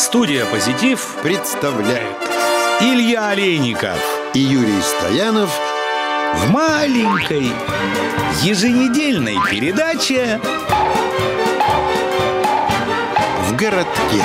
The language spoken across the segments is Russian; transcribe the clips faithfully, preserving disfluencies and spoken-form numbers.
Студия «Позитив» представляет Илья Олейников и Юрий Стоянов в маленькой еженедельной передаче «В городке».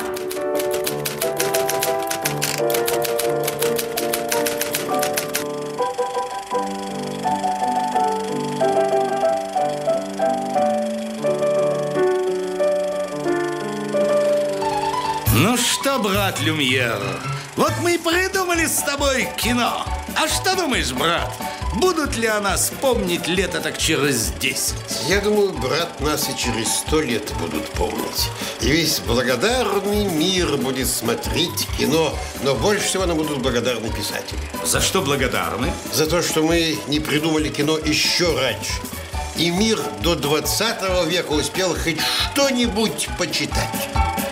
Ну что, брат Люмьер, вот мы и придумали с тобой кино. А что думаешь, брат, будут ли о нас помнить лето так через десять? Я думаю, брат, нас и через сто лет будут помнить. И весь благодарный мир будет смотреть кино. Но больше всего нам будут благодарны писатели. За что благодарны? За то, что мы не придумали кино еще раньше. И мир до двадцатого века успел хоть что-нибудь почитать.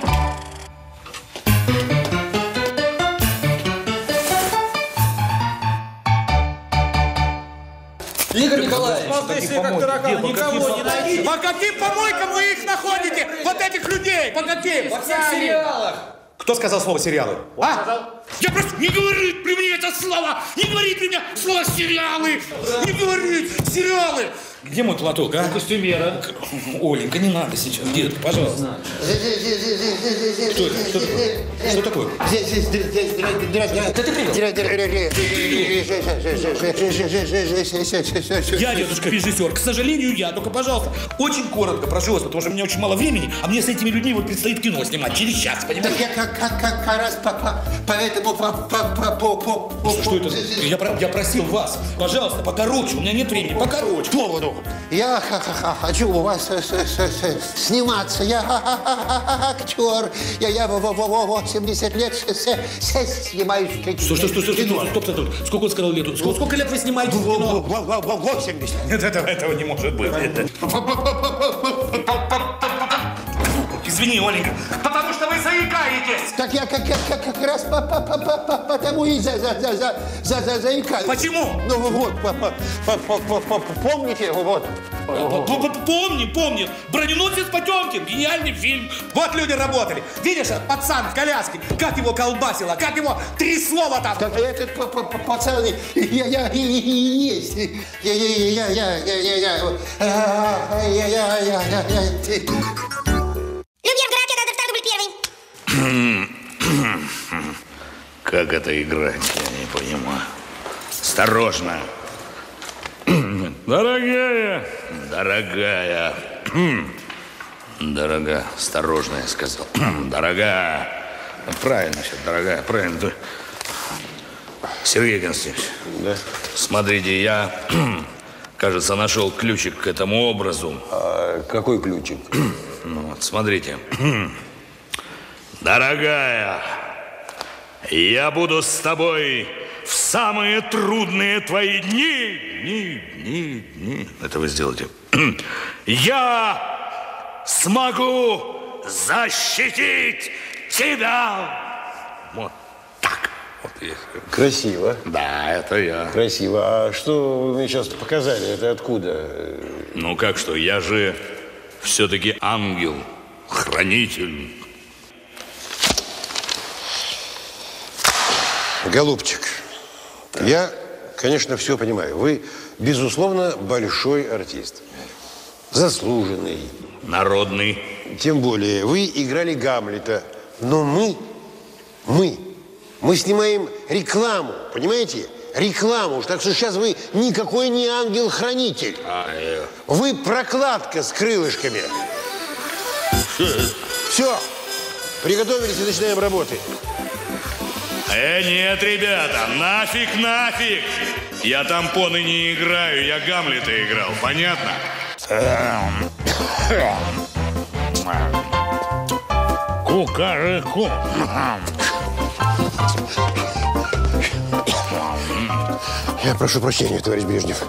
Игорь Николаевич, Смотри себе, как тараканы, никого не найти. По каким помойкам вы их находите? Вот этих людей, по каким? во всех сериалах. Кто сказал слово сериалы? А? Я просто не говорит при мне это слово! Не говорит при мне слово сериалы! Не говорит сериалы! Где мой платок, а? Костюмера. Оленька, не надо сейчас, детка, пожалуйста. Что это? Что такое? Что такое? Я, дедушка, режиссер. К сожалению, я. Только, пожалуйста, очень коротко, прошу вас, потому что у меня очень мало времени, а мне с этими людьми вот предстоит кино снимать через час, понимаете? Я как, как, как, как раз по, по, поэтому по, по, по, по, по, Что это? Я, про- я просил вас, пожалуйста, покороче, у меня нет времени, покороче. поводу. Я ха-ха-ха, хочу у вас э, с- с- с- сниматься. Я ха-ха-ха, актер. Я, я во- во- во- восемьдесят лет с- с- с- снимаюсь в кино. Что, что, что, что, что, стоп, стоп, стоп. Сколько он сказал лет? Сколько, сколько лет вы снимаете в кино? восемьдесят. Нет, этого, этого не может быть. Извини, Оленька, потому что вы заикаетесь. Так я как, как, как, как раз по, по, по, по, по, потому и за, за, за, за, за, за, заикаюсь. Почему? Ну вот, по, по, по, по, по, по, помните, вот. Помни, помни. Броненосец Потемкин, гениальный фильм. Вот люди работали. Видишь, пацан в коляске, как его колбасило, как его трясло вот там. Так этот п- п- п- пацан, я, я, и, и, и есть. Я, я, я, я, я, я, я, я, я, я, я, я, я. Люмьер, в городке надо второй дубль первый. Как это играть, я не понимаю. Осторожно. Дорогая! Дорогая. Дорогая. Осторожно, я сказал. Дорогая. Правильно все, дорогая, правильно. Ты- Сергей Константинович, Да. смотрите, я, кажется, нашел ключик к этому образу. А какой ключик? Ну вот, смотрите. Дорогая, я буду с тобой в самые трудные твои дни. Дни, дни, дни. Это вы сделаете. Я смогу защитить тебя. Вот так. Вот я. Красиво. Да, это я. Красиво. А что вы мне сейчас показали? Это откуда? Ну как что, я же все-таки ангел, хранитель. Голубчик, я, конечно, все понимаю. Вы, безусловно, большой артист. Заслуженный. Народный. Тем более, вы играли Гамлета. Но мы, мы, мы снимаем рекламу, понимаете? Рекламу. Так что сейчас вы никакой не ангел-хранитель. А, э, Вы прокладка с крылышками. Все. Приготовились и начинаем работы. Э, нет, ребята, нафиг, нафиг! Я тампоны не играю, я Гамлета играл, понятно? Кукареку. Я прошу прощения, товарищ Брежнев.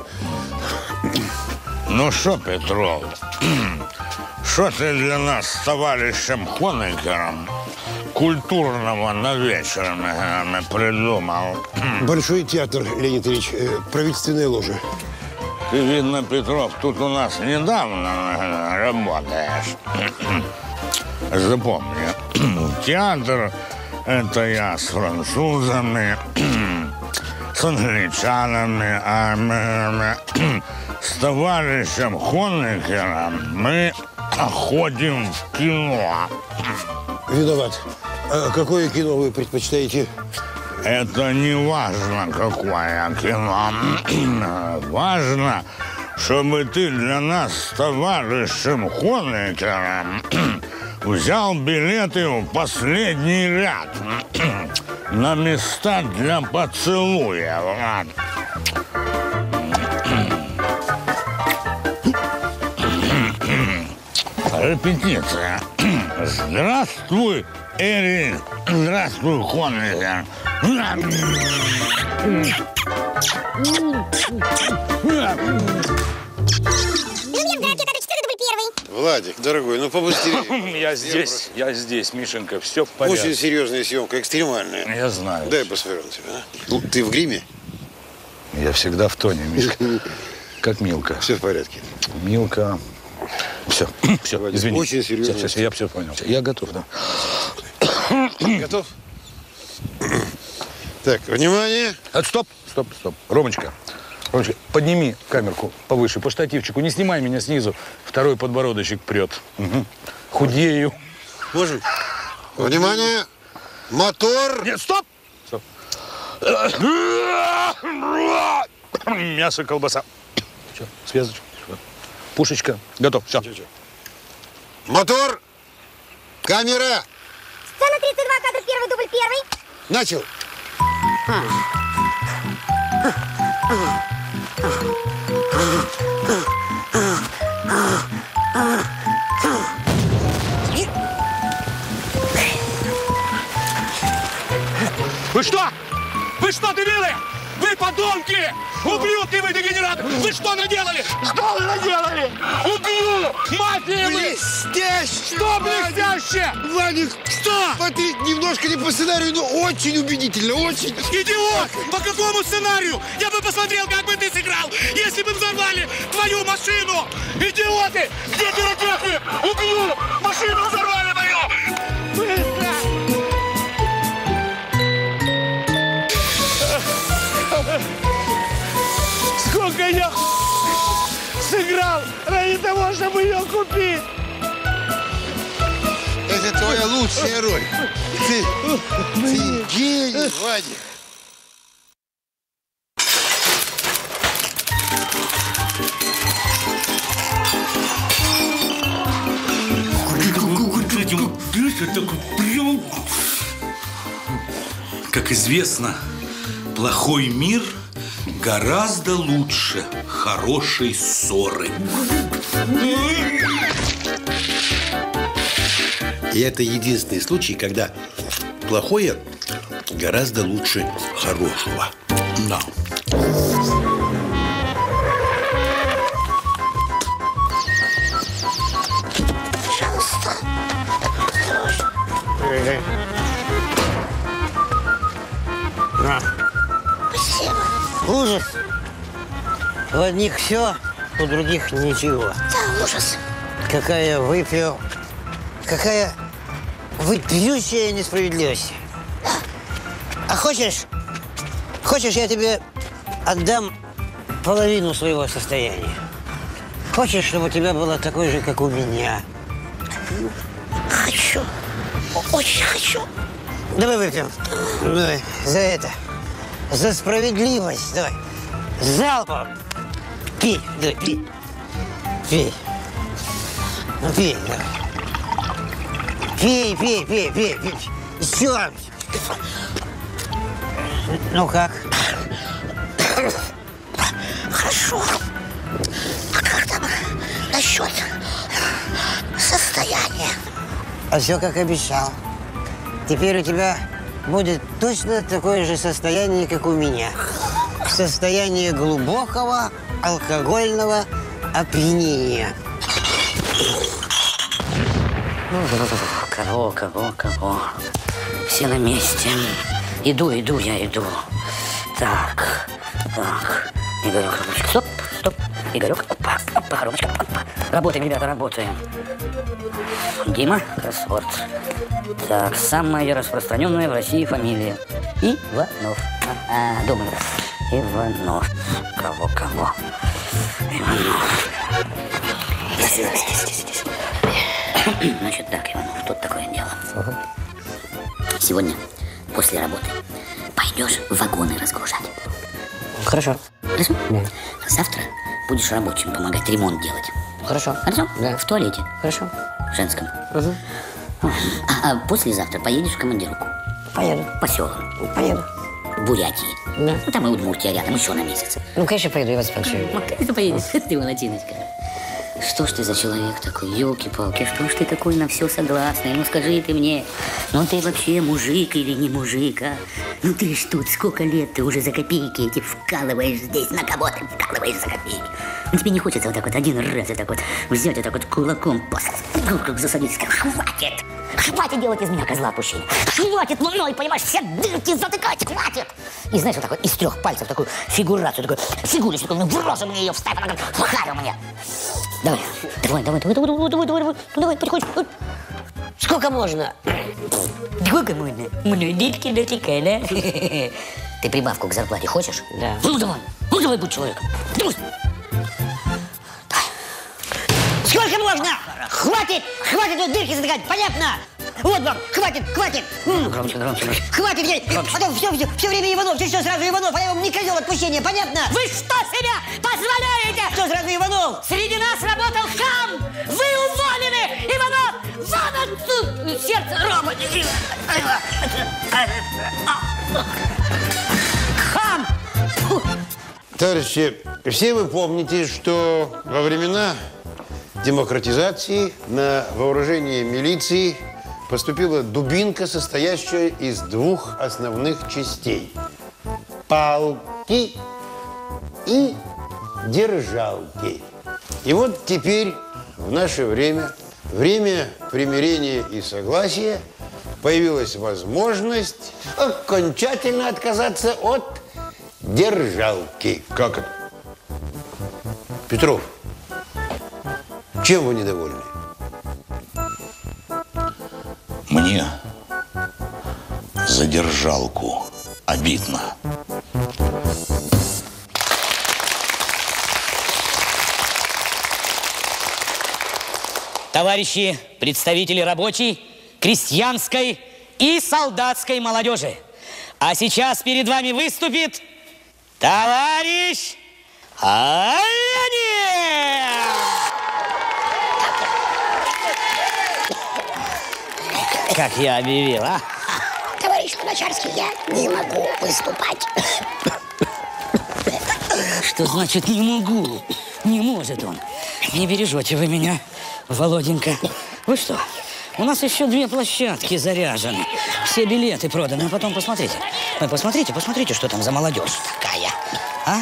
Ну что, Петров, что ты для нас с товарищем Хонекером культурного на вечер наверное, придумал? Большой театр, Леонид Ильич, э, правительственная ложа. Ты, видно, Петров, тут у нас недавно наверное, работаешь. Запомни, театр – это я с французами, с англичанами, а с товарищем Хонекером мы ходим в кино. Виноват. А какое кино вы предпочитаете? Это не важно, какое кино. Важно, чтобы ты для нас с товарищем Хонекером взял билеты в последний ряд на места для поцелуя. Репетиция. Здравствуй, Эрик. Здравствуй, Хонекер. Владик, дорогой, ну побыстрее. Я здесь, я здесь, Мишенька, все в порядке. Очень серьезная съемка, экстремальная. Я знаю. Дай посмотрю на тебя. А? Ну, ты в гриме? Я всегда в тоне, Мишка. Как Милка. Все в порядке. Милка. Все, все, Владик, извини. очень серьезно. Все, все, я все понял. Я готов, да. Готов? Так, внимание. А, стоп, стоп, стоп. Ромочка, Ромочка, подними камерку повыше по штативчику. Не снимай меня снизу. Второй подбородочек прет. Угу. Худею. Можем? Внимание. Мотор. Нет, стоп! Стоп. Мясо, колбаса. Все, связочка. Пушечка. Готов. Все. Мотор. Камера. Сцена тридцать два, кадр первый, дубль первый. Начал. Вы что? Вы что дебилы? Вы подонки! Ублюдки вы, дегенераты! Вы что наделали? Что вы наделали? Убью! Мафия вы! Блестяще! Что блестяще? Владик, Что? смотри, немножко не по сценарию, но очень убедительно, очень. Идиот! По какому сценарию? Я бы посмотрел, как бы ты сыграл, если бы взорвали твою машину! Идиоты! Где пиротехник? Убью! Машину взорвали мою! Быстро! Сколько я сыграл ради того, чтобы ее купить! Это твоя лучшая роль. Ты, ты гений, Владик. Как известно, плохой мир гораздо лучше хорошей ссоры. И это единственный случай, когда плохое гораздо лучше хорошего. Да. Ужас. У одних все, у других ничего. Да, ужас. Какая выпью, какая вопиющая несправедливость. А хочешь, хочешь, я тебе отдам половину своего состояния? Хочешь, чтобы у тебя было такое же, как у меня? Хочу. Очень хочу. Давай выпьем. Давай, за это. За справедливость. Давай. Залпом. Пей, давай, пей. Пей. Ну, пей, давай. Пей, пей, пей, пей, пей. Еще. Ну как? Хорошо. А как там насчет состояния? А все как обещал. Теперь у тебя будет точно такое же состояние, как у меня. Состояние глубокого алкогольного опьянения. Кого, кого, кого? Все на месте. Иду, иду, я иду. Так, так. Не говорю, стоп, стоп. Игорек, опа, опа, коробочка, опа. Работаем, ребята, работаем. Дима, кроссворд. Так, самая распространенная в России фамилия. Иванов. А, а, думаю. Иванов. Кого, кого? Иванов. Здесь, здесь, здесь, здесь. Значит так, Иванов, тут такое дело. Угу. Сегодня, после работы, пойдешь вагоны разгружать. Хорошо. Хорошо? Да. Завтра будешь рабочим помогать ремонт делать. Хорошо. Хорошо? Да. В туалете. Хорошо. Женском. Угу. А, а послезавтра поедешь в командировку? Поеду. По селам? Поеду. В Бурятии? Да. Ну, там и Удмуртия рядом, еще на месяц. Ну, конечно, поеду, я вас спрашиваю. Ну, конечно, поедешь. Ты молодчиночка. Что ж ты за человек такой, елки-палки, что ж ты такой на все согласный? Ну скажи ты мне, ну ты вообще мужик или не мужик, а? Ну ты ж тут сколько лет ты уже за копейки эти вкалываешь здесь, на кого ты вкалываешь за копейки? Ну тебе не хочется вот так вот один раз вот так вот взять вот так вот кулаком, ну, как засадить, сказать, хватит! Хватит делать из меня козла отпущения! Хватит мной, понимаешь, все дырки затыкать, хватит! И знаешь, вот так вот из трех пальцев такую фигурацию, такую фигурочку, ну в рожу мне ее вставь, она как вхарю мне! Давай, давай, давай, давай, давай, давай, давай, давай, ну давай, потихонечку. Сколько можно? Сколько можно? Мне детки дотекали, да? Ты прибавку к зарплате хочешь? Да. Ну давай, ну давай, будь человеком. Давай. Сколько можно? Хватит, хватит вот дырки затыкать, понятно? Вот вам, хватит, хватит. Громче, громче, громче. Хватит, я... а то все, все, все время Иванов, все, все сразу Иванов, а я вам не козел отпущения, понятно? Вы что себя позволяете? Что сразу Иванов? Среди нас работал хам! Вы уволены! Иванов, вон отсюда! Сердце робот! Хам! Фу. Товарищи, все вы помните, что во времена демократизации на вооружение милиции поступила дубинка, состоящая из двух основных частей. Палки и держалки. И вот теперь, в наше время, время примирения и согласия, появилась возможность окончательно отказаться от держалки. Как это? Петров, чем вы недовольны? Мне за держалку обидно. Товарищи представители рабочей, крестьянской и солдатской молодежи. А сейчас перед вами выступит товарищ Леонид! Как я объявил, а? Товарищ Луначарский, я не могу выступать. Что значит не могу? Не может он. Не бережете вы меня, Володенька. Вы что? У нас еще две площадки заряжены. Все билеты проданы. А потом посмотрите. Вы посмотрите, посмотрите, что там за молодежь такая. А?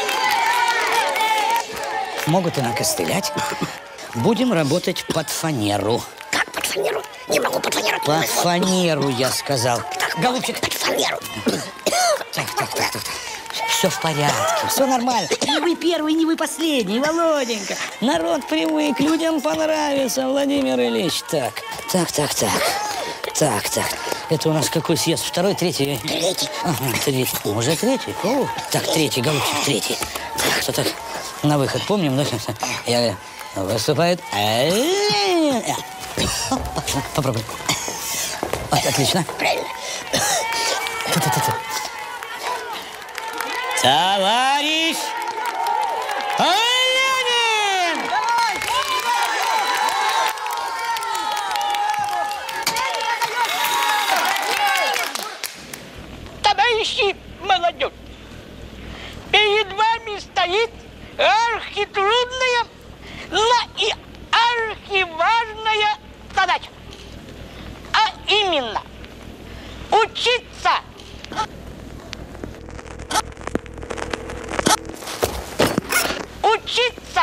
Могут и накостылять. Будем работать под фанеру. Как под фанеру? Не могу под фанеру. Под фанеру, я сказал. Голубчик. Под фанеру. Так, так, так, так. Все в порядке, все нормально. Не вы первый, не вы последний, Володенька. Народ привык, людям понравится, Владимир Ильич. Так, так, так, так. Так, так. Это у нас какой съезд? Второй, третий? Третий. Ага, третий. Уже третий? О, так, третий, голубчик, третий. Так, что так? На выход помним, да? Я выступает. Попробуй. Вот, отлично. Правильно. Товарищ Ленин! Товарищи молодежь, перед вами стоит архитрудная, но и архиважная задача. А именно, учиться Учиться!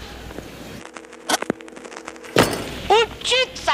Учиться!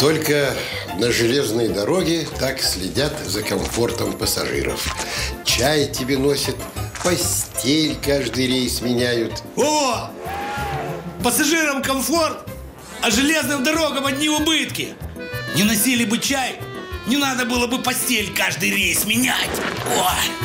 Только на железной дороге так следят за комфортом пассажиров. Чай тебе носят, постель каждый рейс меняют. О! Пассажирам комфорт, а железным дорогам одни убытки. Не носили бы чай, не надо было бы постель каждый рейс менять. Ой!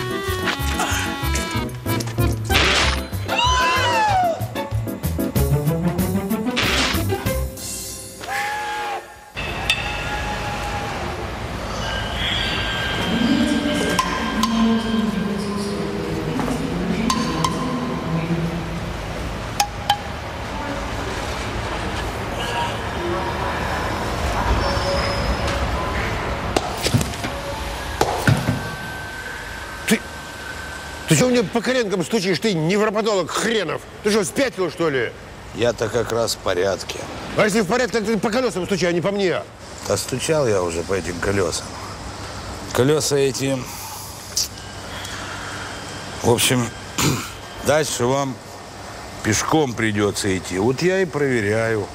Ты что мне по коленкам стучишь, ты невропатолог хренов? Ты что, спятил, что ли? Я-то как раз в порядке. А если в порядке, ты по колесам стучи, а не по мне. Да стучал я уже по этим колесам. Колеса эти... В общем, дальше вам пешком придется идти. Вот я и проверяю.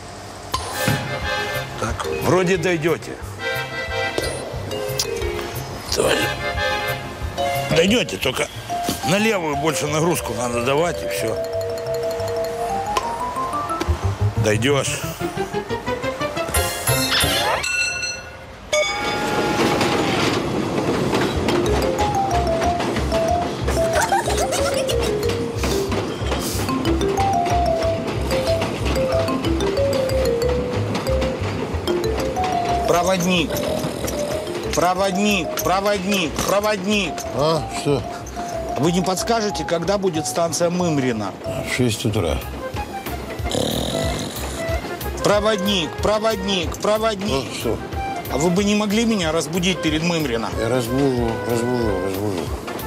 Так, вроде дойдете. Дойдете, только на левую больше нагрузку надо давать, и все. Дойдешь. Проводник. Проводник, проводник, проводник. А, что? Вы не подскажете, когда будет станция Мымрина? В шесть утра. Проводник, проводник, проводник. А, что? А вы бы не могли меня разбудить перед Мымрино? Я разбужу, разбужу, разбужу.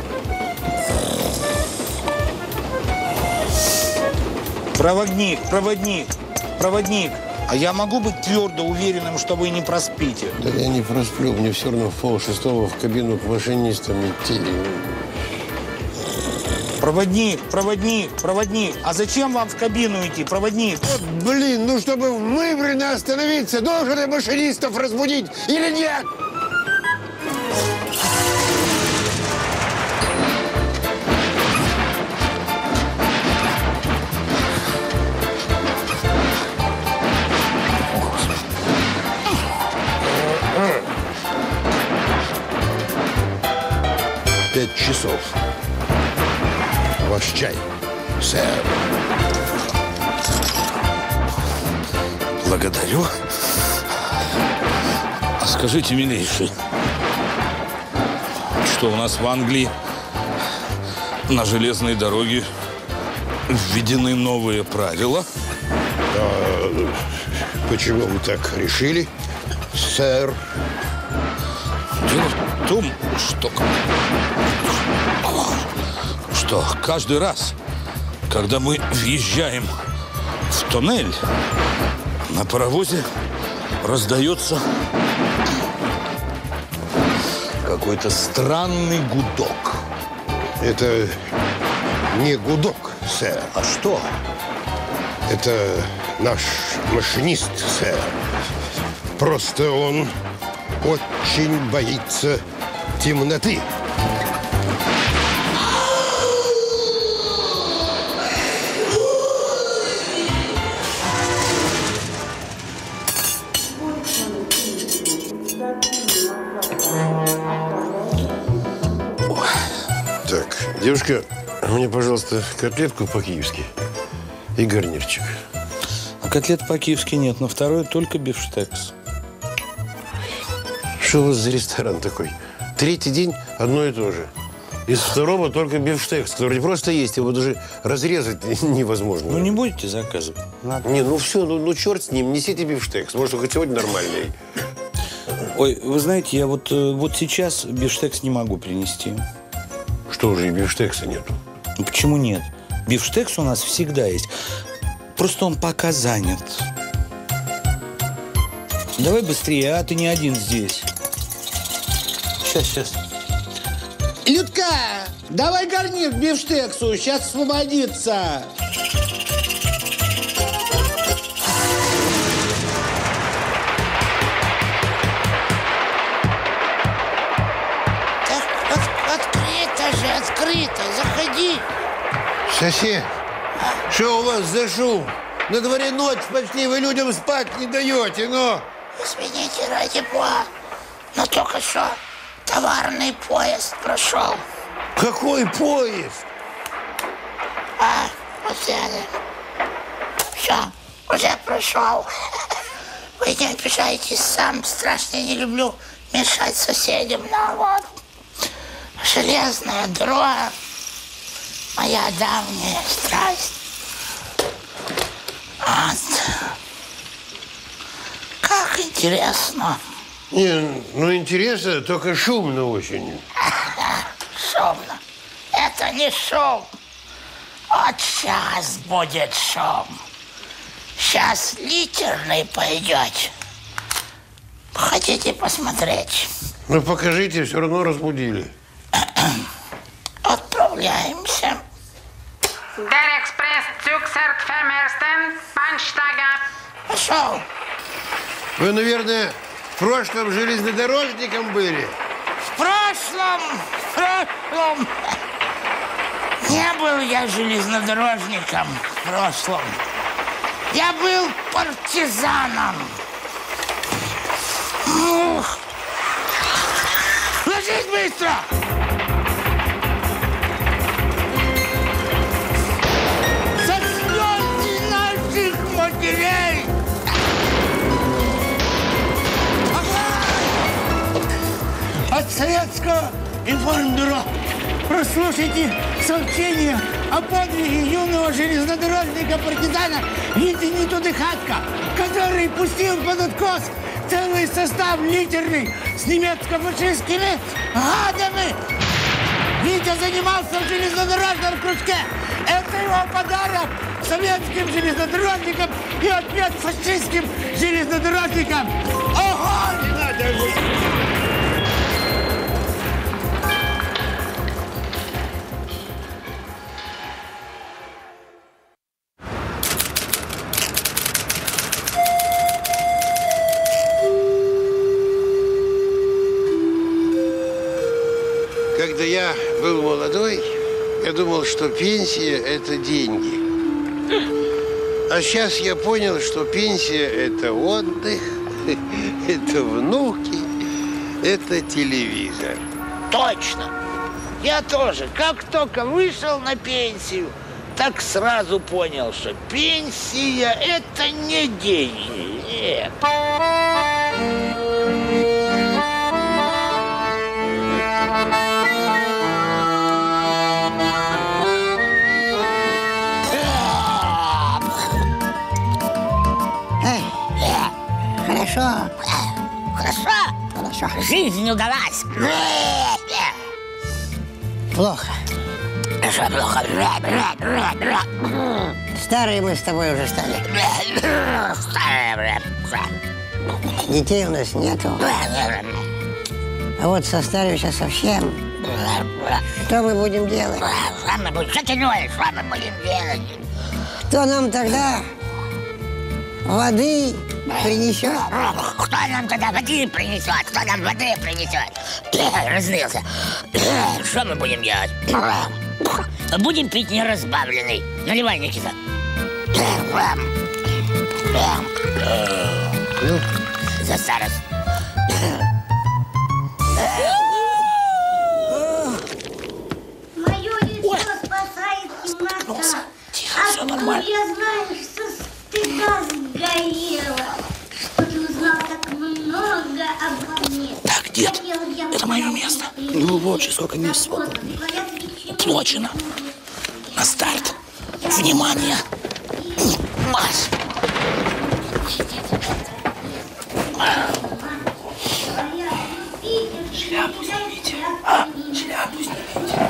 Проводник, проводник, проводник. А я могу быть твердо уверенным, что вы не проспите? Да я не просплю. Мне все равно в полшестого в кабину к машинистам идти. Проводник, проводник, проводник. А зачем вам в кабину идти, проводник? Вот, блин, ну чтобы в Мымрино остановиться, должен я машинистов разбудить или нет? Пять часов. Ваш чай, сэр. Благодарю. А скажите, милейший, что у нас в Англии на железной дороге введены новые правила? А, почему вы так решили, сэр? Дело в том, что... что каждый раз, когда мы въезжаем в тоннель, на паровозе раздается какой-то странный гудок. Это не гудок, сэр. А что? Это наш машинист, сэр. Просто он очень боится темноты. Так, девушка, мне, пожалуйста, котлетку по-киевски и гарнирчик. А котлет по-киевски нет, но второй только бифштекс. Что у вас за ресторан такой? Третий день одно и то же. Из второго только бифштекс, который просто есть, его даже разрезать невозможно. Ну, не будете заказывать? Надо. Не, ну все, ну, ну черт с ним, несите бифштекс. Может, хоть сегодня нормальный. Ой, вы знаете, я вот, вот сейчас бифштекс не могу принести. Что, уже и бифштекса нету? Ну, почему нет? Бифштекс у нас всегда есть. Просто он пока занят. Давай быстрее, а ты не один здесь. Сейчас, сейчас. Людка, давай гарнир к бифштексу, сейчас освободится. открыто, заходи. Сосед, что у вас за шум? На дворе ночь почти, вы людям спать не даете, но... Извините, ради бога, но только что товарный поезд прошел. Какой поезд? А, вот это. Все, уже прошел. Вы не обижайтесь, сам страшно не люблю мешать соседям, но вот. Железная дорога, моя давняя страсть. Вот. Как интересно. Не, ну интересно, только шумно очень. Шумно. Это не шум. Вот сейчас будет шум. Сейчас литерный пойдет. Хотите посмотреть? Ну покажите, все равно разбудили. Отправляемся. Der Express-Zug fährt vom ersten Bahnsteig ab. Пошел. Вы, наверное, в прошлом железнодорожником были? В прошлом, в прошлом. Не был я железнодорожником в прошлом. Я был партизаном. Ух. Ложись быстро! Заснёте наших матерей! От советского информбюро. Прослушайте сообщение о подвиге юного железнодорожника-партизана Вити Тудыхатка, который пустил под откос целый состав литерный с немецко-фашистскими гадами. Витя занимался в железнодорожном кружке. Это его подарок советским железнодорожникам и ответ фашистским железнодорожникам. Ого! Не надо жить! Когда я был молодой, я думал, что пенсия – это деньги. А сейчас я понял, что пенсия – это отдых, это внуки, это телевизор. Точно. Я тоже, как только вышел на пенсию, так сразу понял, что пенсия – это не деньги. Нет. Хорошо. Хорошо. Хорошо. Жизнь удалась. Плохо. Что плохо? Старые мы с тобой уже стали. Старые. Детей у нас нету. А вот состаримся совсем. Что мы будем делать? Что мы будем, что ты думаешь, что мы будем делать? Кто нам тогда воды принесет? Кто нам тогда воды принесет? Кто нам воды принесет? Разнылся. Что мы будем делать? Будем пить неразбавленный. Наливай, Никита. За старость. Мое лицо спасает темнота. Откуда я знаю, что стыда сгорела? Что ты узнал так много обо мне? Так, дед, это мое место. Ну вот же, сколько мест свободно. Плочено. На старт. Внимание. Марш. Шляпу снимите. А, шляпу снимите.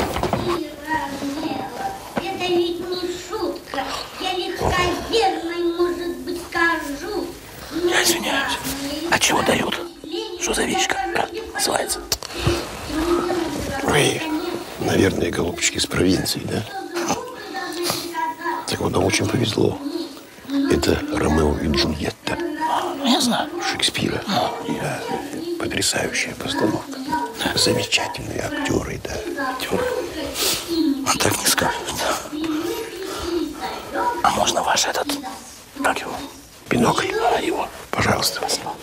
Это ведь не шутка. Я легковерной, может быть, скажу. Я извиняюсь. А чего дают? Что за вещка? Как называется? Вы, наверное, голубчики с провинции, да? Так вот, нам очень повезло. Это Ромео и Джульетта. Я знаю. Шекспира. Да. Потрясающая постановка. Замечательные актеры, да. Актеры. Он так не скажет. А можно ваш этот, как его, бинокль? А, его, пожалуйста.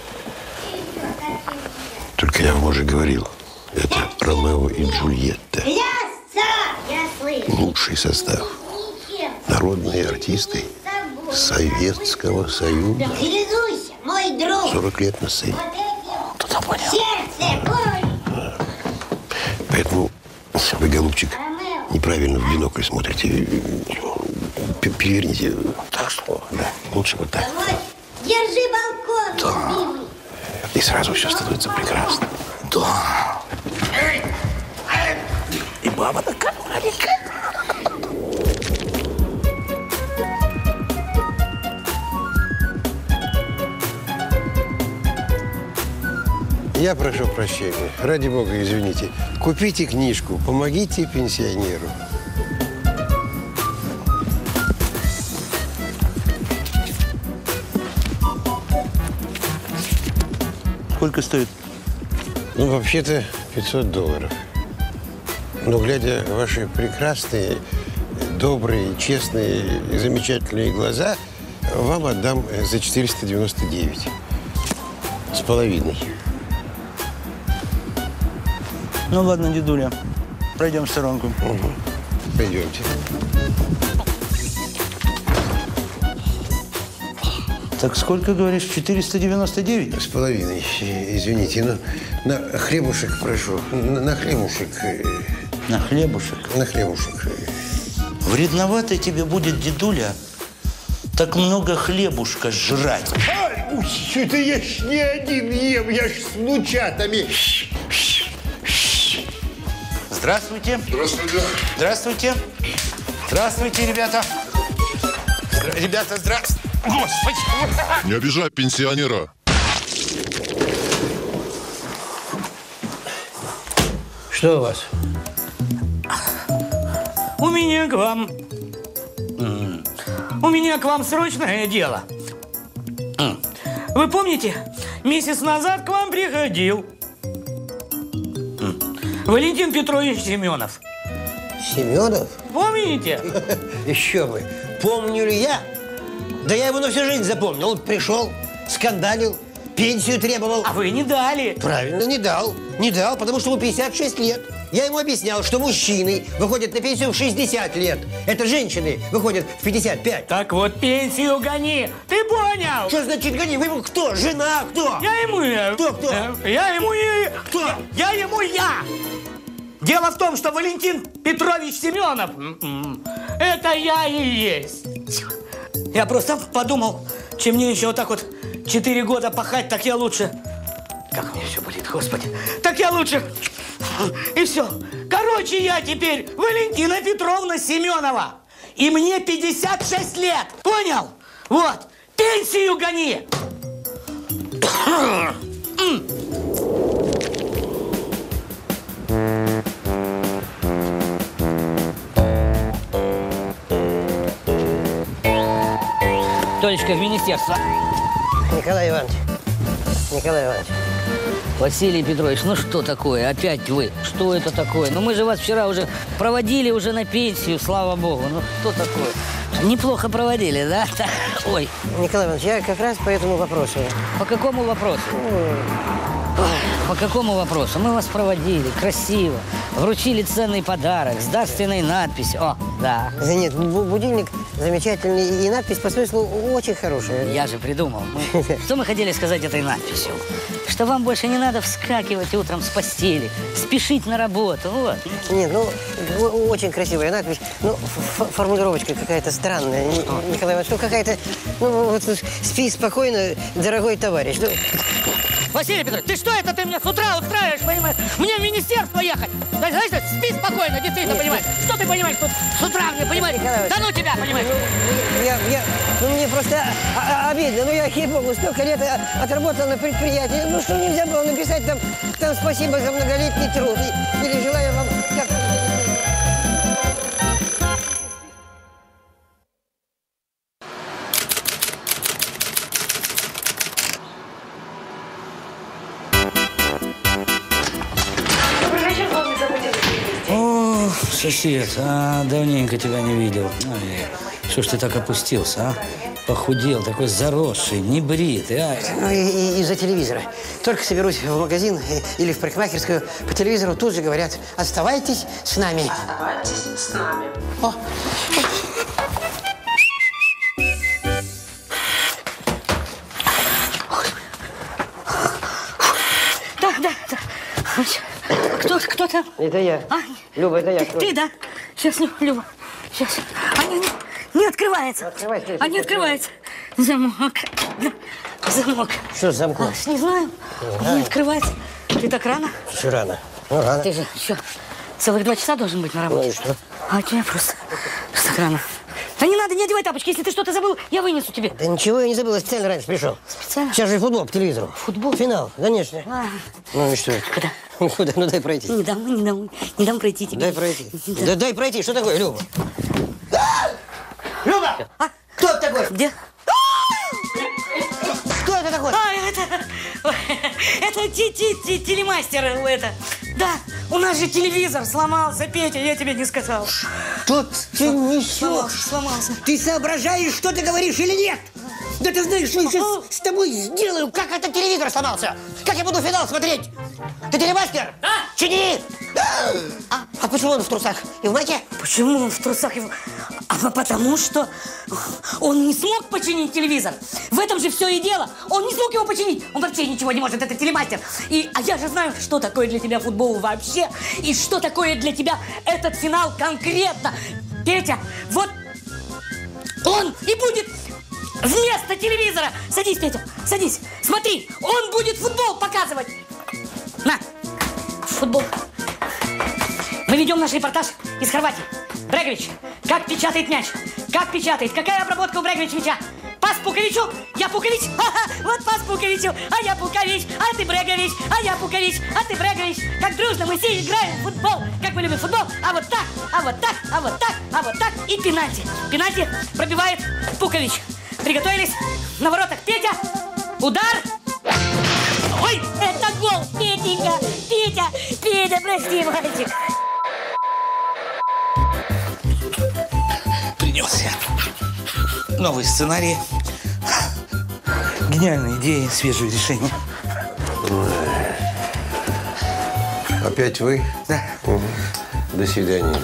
Только я вам уже говорил, это Ромео и Джульетта. Я сам, я слышу. Лучший состав. Народные артисты Советского Союза. Да клянусь, мой друг. сорок лет на сцене. Туда понял. Сердце, боль. Поэтому вы, голубчик, неправильно в бинокль смотрите. Переверните. Так что, да, лучше вот так. Вот, держи балкон, Да. любимый. И сразу все становится прекрасно. Да. И баба такая маленькая. Я прошу прощения. Ради бога, извините. Купите книжку, помогите пенсионеру. Сколько стоит? Ну, вообще-то пятьсот долларов. Но, глядя в ваши прекрасные, добрые, честные и замечательные глаза, вам отдам за четыреста девяносто девять. С половиной. Ну ладно, дедуля, пройдем в сторонку. Угу. Пойдемте. Так сколько, говоришь, четыреста девяносто девять? С половиной. Извините, но на хлебушек прошу. На, на хлебушек. На хлебушек? На хлебушек. Вредновато тебе будет, дедуля, так много хлебушка жрать. Ай, что-то я ж не один ем, я ж с внучатами. Здравствуйте. Здравствуйте. Здравствуйте. Здравствуйте, ребята. Здра- ребята, здравствуйте. Господи. Не обижай пенсионера. Что у вас? У меня к вам... М, У меня к вам срочное дело. М, Вы помните, месяц назад к вам приходил м, Валентин Петрович Семенов. Семенов? Помните? Еще бы. Помню ли я? Да я его на всю жизнь запомнил. Он пришел, скандалил, пенсию требовал. А вы не дали. Правильно, не дал. Не дал, потому что ему пятьдесят шесть лет. Я ему объяснял, что мужчины выходят на пенсию в шестьдесят лет. Это женщины выходят в пятьдесят пять. Так вот, пенсию гони. Ты понял? Что значит гони? Вы ему кто? Жена? Кто? Я ему... э, Кто, кто? э, Я ему и... Кто? Я ему я. Дело в том, что Валентин Петрович Семенов, м-м, это я и есть. Я просто подумал, чем мне еще вот так вот четыре года пахать, так я лучше... Как мне все болит, Господи. Так я лучше... И все. Короче, я теперь Валентина Петровна Семенова. И мне пятьдесят шесть лет. Понял? Вот. Пенсию гони. Толечка, в министерство. Николай Иванович. Николай Иванович. Василий Петрович, ну что такое? Опять вы? Что это такое? Ну мы же вас вчера уже проводили уже на пенсию, слава богу. Ну что такое? Неплохо проводили, да? Ой. Николай Иванович, я как раз по этому вопросу. По какому вопросу? Ой, по какому вопросу? Мы вас проводили красиво, вручили ценный подарок с дарственной надписью. О, да. Да нет, бу- будильник замечательный и надпись по смыслу очень хорошая. Я же придумал. Ну, что мы хотели сказать этой надписью? Что вам больше не надо вскакивать утром с постели, спешить на работу. Вот. Нет, ну, о- очень красивая надпись. Ну, ф- формулировочка какая-то странная. Ни- Николай Иванович, ну какая-то... Ну, вот спи спокойно, дорогой товарищ. Ну, Василий Петрович, ты что это ты мне с утра устраиваешь, понимаешь? Мне в министерство ехать. Да, знаешь, спи спокойно, действительно, понимаешь? Что ты понимаешь тут с утра мне, понимаешь? Да ну тебя, понимаешь? я, я, ну, мне просто а- а- обидно. Ну, я, ей-богу, столько лет а, отработал на предприятии. Ну, что нельзя было написать там, там спасибо за многолетний труд. И- Или желаю вам... Как... Сосед, а давненько тебя не видел. Ой, что ж ты так опустился, а? Похудел, такой заросший, небритый, а? Ну, из-за телевизора. Только соберусь в магазин или в парикмахерскую, по телевизору тут же говорят: оставайтесь с нами. Оставайтесь с нами. О. Да, да, да. Кто, кто там? Это я. А? Люба, это я. Ты, ты, да? Сейчас, Люба, сейчас. А, не, не, не открывается. Открывай, а не открывается. Замок. Замок. Что с замком? А, не знаю. Да. Не открывается. Ты так рано? Что рано? Ну, рано. Ты же еще целых два часа должен быть на работе. Ну и что? А от тебя просто так рано. Да не надо, не одевай тапочки. Если ты что-то забыл, я вынесу тебе. Да ничего я не забыл, я специально раньше пришел. Специально? Сейчас же футбол по телевизору. Футбол? Финал, конечно. А. Ну и что? Куда? Куда? Ну дай пройти. Не дам, не дам, не дам пройти тебе. Дай пройти. Да, да дай пройти, что такое, Люба? Люба! А? Кто это такой? Где? Кто это такой? А, это... Это телемастер, это... Да, у нас же телевизор сломался, Петя, я тебе не сказал. Что ты несешь? Сломался, сломался. Ты соображаешь, что ты говоришь или нет? Да ты знаешь, что я сейчас с тобой сделаю, как этот телевизор сломался? Как я буду финал смотреть? Ты телемастер? Да. Чини! А, а почему он в трусах и в майке? Почему он в трусах? Его... А потому что он не смог починить телевизор. В этом же все и дело. Он не смог его починить. Он вообще ничего не может, это телемастер. И, а я же знаю, что такое для тебя футбол вообще. И что такое для тебя этот финал конкретно. Петя, вот он и будет вместо телевизора. Садись, Петя, садись. Смотри, он будет футбол показывать. На, футбол. Мы ведем наш репортаж из Хорватии. Брегович, как печатает мяч? Как печатает? Какая обработка у Бреговича мяча? Пас Пуковичу, я Пукович. Ха-ха, вот пас Пуковичу, а я Пукович, а ты Брегович, а я Пукович, а ты Брегович. Как дружно мы все играем в футбол. Как мы любим футбол. А вот так, а вот так, а вот так, а вот так. И пенальти. Пенальти пробивает Пукович. Приготовились. На воротах Петя. Удар. Ой, это гол. Петенька, Петя, Петя, прости, мальчик. Принес я новый сценарий, гениальные идеи, свежие решения. Опять вы? Да. Угу. До свидания.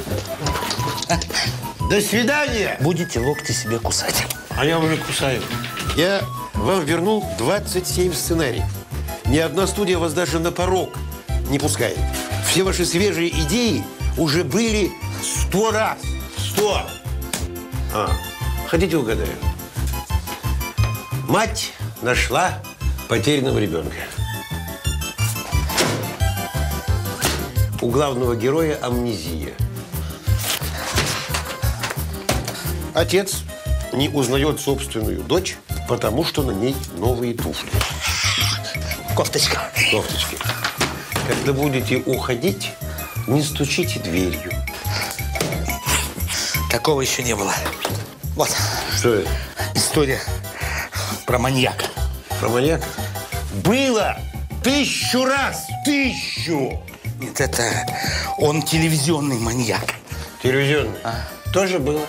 До свидания! Будете локти себе кусать. А я уже кусаю. Я вам вернул двадцать семь сценариев. Ни одна студия вас даже на порог не пускает. Все ваши свежие идеи уже были сто раз. Сто! А, хотите угадаю? Мать нашла потерянного ребенка. У главного героя амнезия. Отец не узнает собственную дочь, потому что на ней новые туфли. Кофточка. Кофточки. Когда будете уходить, не стучите дверью. Такого еще не было. Вот. Что это? История про маньяка. Про маньяка? Было! Тысячу раз! Тысячу! Нет, это он телевизионный маньяк. Телевизионный? А. Тоже было.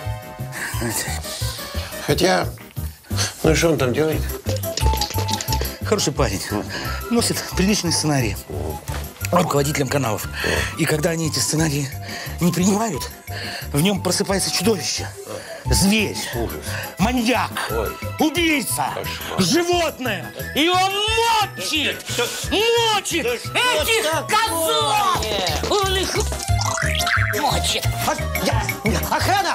Хотя, ну что он там делает? Хороший парень. Носит приличный сценарий руководителям каналов. И когда они эти сценарии не принимают, в нем просыпается чудовище. Зверь. Ужас. Маньяк. Ой. Убийца. Кошмар. Животное. И он мочит. Мочит этих козлов. Он их мочит. А, я, охрана!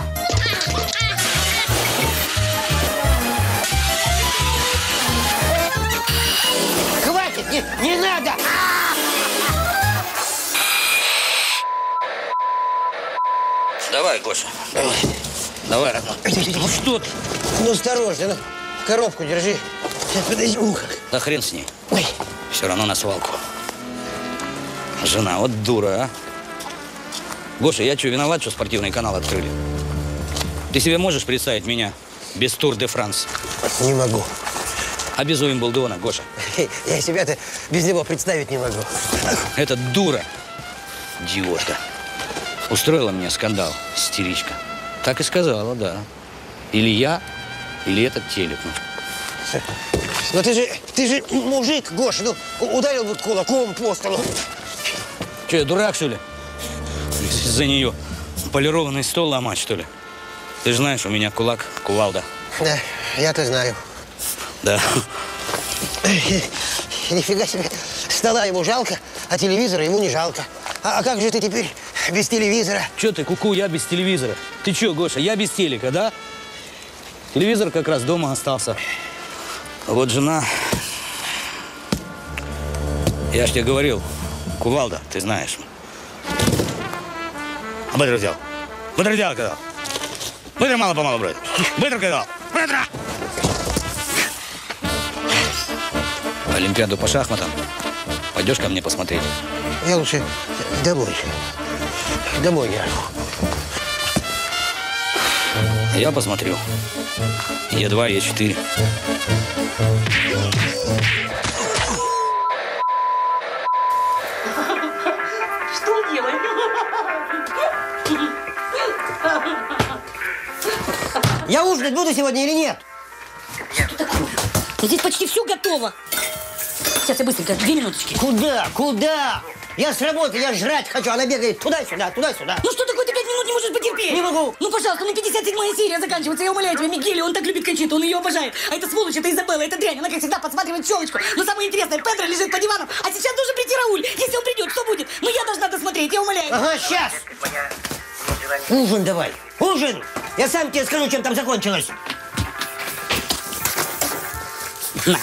Хватит, не, не надо! Давай, Гоша, давай. Давай, родной. Ну что ты? Ну, осторожно, ну, коробку держи. Сейчас, подожди. Ух. Да хрен с ней. Ой. Все равно на свалку. Жена, вот дура, а. Гоша, я что, виноват, что спортивный канал открыли? Ты себе можешь представить меня без Тур де Франс? Не могу. А без Уимблдона, Гоша? Я себя-то без него представить не могу. Это дура, идиотка. устроила мне скандал, истеричка. Так и сказала, да. Или я, или этот телек. Ну ты же, ты же мужик, Гоша, ну ударил бы кулаком по столу. Че, я дурак, что ли? Из-за нее полированный стол ломать, что ли? Ты же знаешь, у меня кулак, кувалда. Да, я-то знаю. Да. Нифига себе, стола ему жалко, а телевизора ему не жалко. А, а как же ты теперь без телевизора? Че ты, куку, я без телевизора? Ты че, Гоша, я без телека, да? Телевизор как раз дома остался. А вот жена... Я ж тебе говорил, кувалда, ты знаешь. Быстро взял. Быстро взял, сказал. Быстро мало-помалу, брат. Быстро сказал. Быстро! Олимпиаду по шахматам. Пойдешь ко мне посмотреть? Я лучше домой. Домой я. Я посмотрю. Е два, Е четыре. Что делаем? Я ужинать буду сегодня или нет? Что такое? Здесь почти все готово. Сейчас я быстренько, две минуточки. Куда? Куда? Я с работы, я жрать хочу. Она бегает туда-сюда, туда-сюда. Ну что такое, ты пять минут не можешь потерпеть? Не могу. Ну, пожалуйста, ну пятьдесят седьмая серия заканчивается. Я умоляю тебя, Мигель, он так любит Кончиту, он ее обожает. А это сволочь, это Изабелла, это дрянь. Она, как всегда, подсматривает щелочку. Но самое интересное, Педро лежит по дивану. А сейчас должен прийти Рауль. Если он придет, что будет? Ну, я должна досмотреть, я умоляю. Ага, сейчас. Ужин давай. Ужин. Я сам тебе скажу, чем там закончилось. На.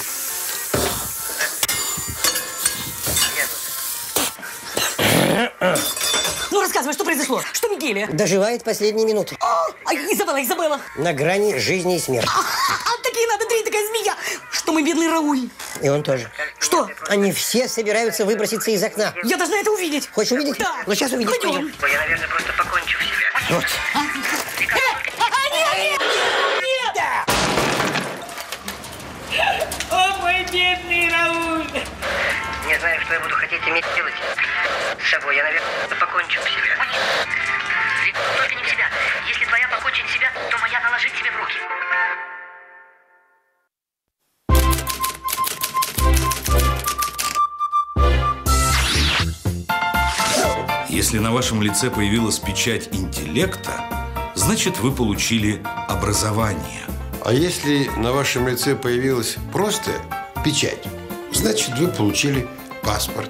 Ну, рассказывай, что произошло? Что Мигеля? Доживает последние минуты. А, Изабелла, Изабелла. На грани жизни и смерти. А, а, такие надо, дрянь, такая змея. Что мы, бедный Рауль? И он тоже. Что? Они все собираются выброситься из окна. Я должна это увидеть. Хочешь увидеть? Да. Ну, сейчас увидишь. Пойдем. Я, наверное, просто покончу в себя. Вот. А, а, нет, нет, нет. Да. О, мой бедный Рауль! Не знаю, что я буду хотеть иметь делать с собой. Я, наверное, покончу в себя. Только не в себя. Если твоя покончит себя, то моя наложит тебе в руки. Если на вашем лице появилась печать интеллекта, значит, вы получили образование. А если на вашем лице появилась просто печать, значит, вы получили паспорт.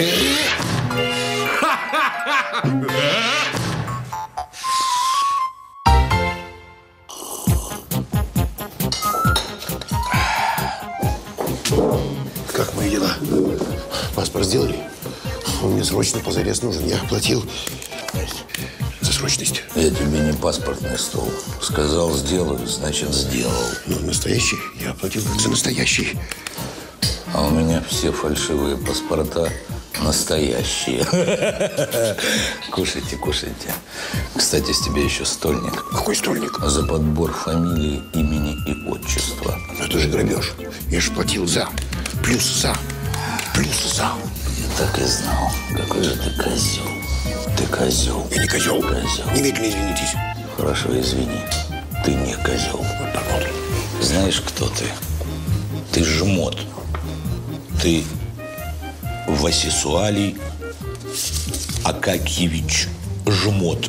Как мои дела? Паспорт сделали? Он мне срочно позарез нужен. Я оплатил за срочность. Я тебе не паспортный стол. Сказал, сделаю, значит, сделал. Ну, настоящий. Я оплатил как за настоящий. А у меня все фальшивые паспорта настоящие. Кушайте, кушайте. Кстати, с тебя еще стольник. Какой стольник? За подбор фамилии, имени и отчества. Это же грабеж. Я же платил за. Плюс за. Плюс за. Я так и знал. Какой же ты козел. Ты козел. Я не козел. Козел. Немедленно извинитесь. Хорошо, извини. Ты не козел. Вот посмотрим. Знаешь, кто ты? Ты жмот. Ты Васисуалий Акакьевич Жмот.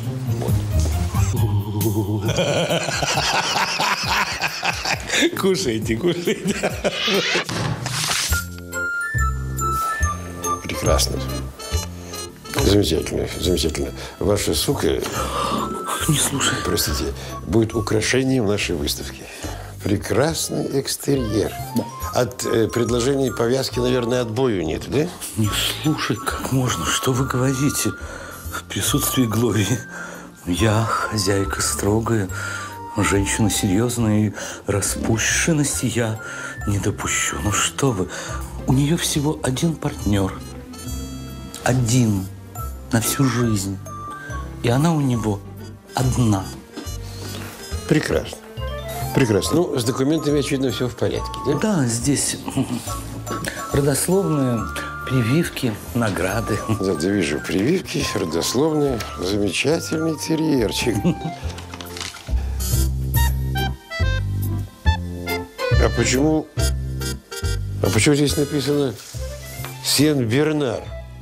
Вот. Кушайте, кушайте. Прекрасно. Замечательно, замечательно. Ваша сука, Не слушай. простите, будет украшением нашей выставки. Прекрасный экстерьер. От э, предложений повязки, наверное, отбою нет, да? Не слушай, как можно? Что вы говорите? В присутствии Глории. Я хозяйка строгая, женщина серьезная, и распущенности я не допущу. Ну что вы, у нее всего один партнер. Один. На всю жизнь. И она у него одна. Прекрасно. Прекрасно. Ну, с документами, очевидно, все в порядке, да? Да, здесь родословная, Прививки, награды. Да, да вижу, прививки, родословные, замечательный терьерчик. А почему... А почему здесь написано Сен-Бернар?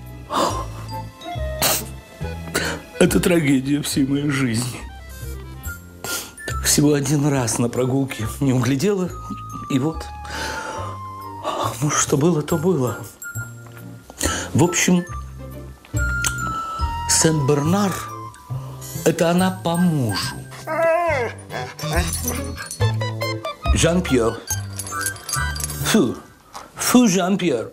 Это трагедия всей моей жизни. Всего один раз на прогулке не углядела, и вот... Ну, что было, то было. В общем, Сен-Бернар – это она по мужу. Жан-Пьер. Фу. Фу, Жан-Пьер.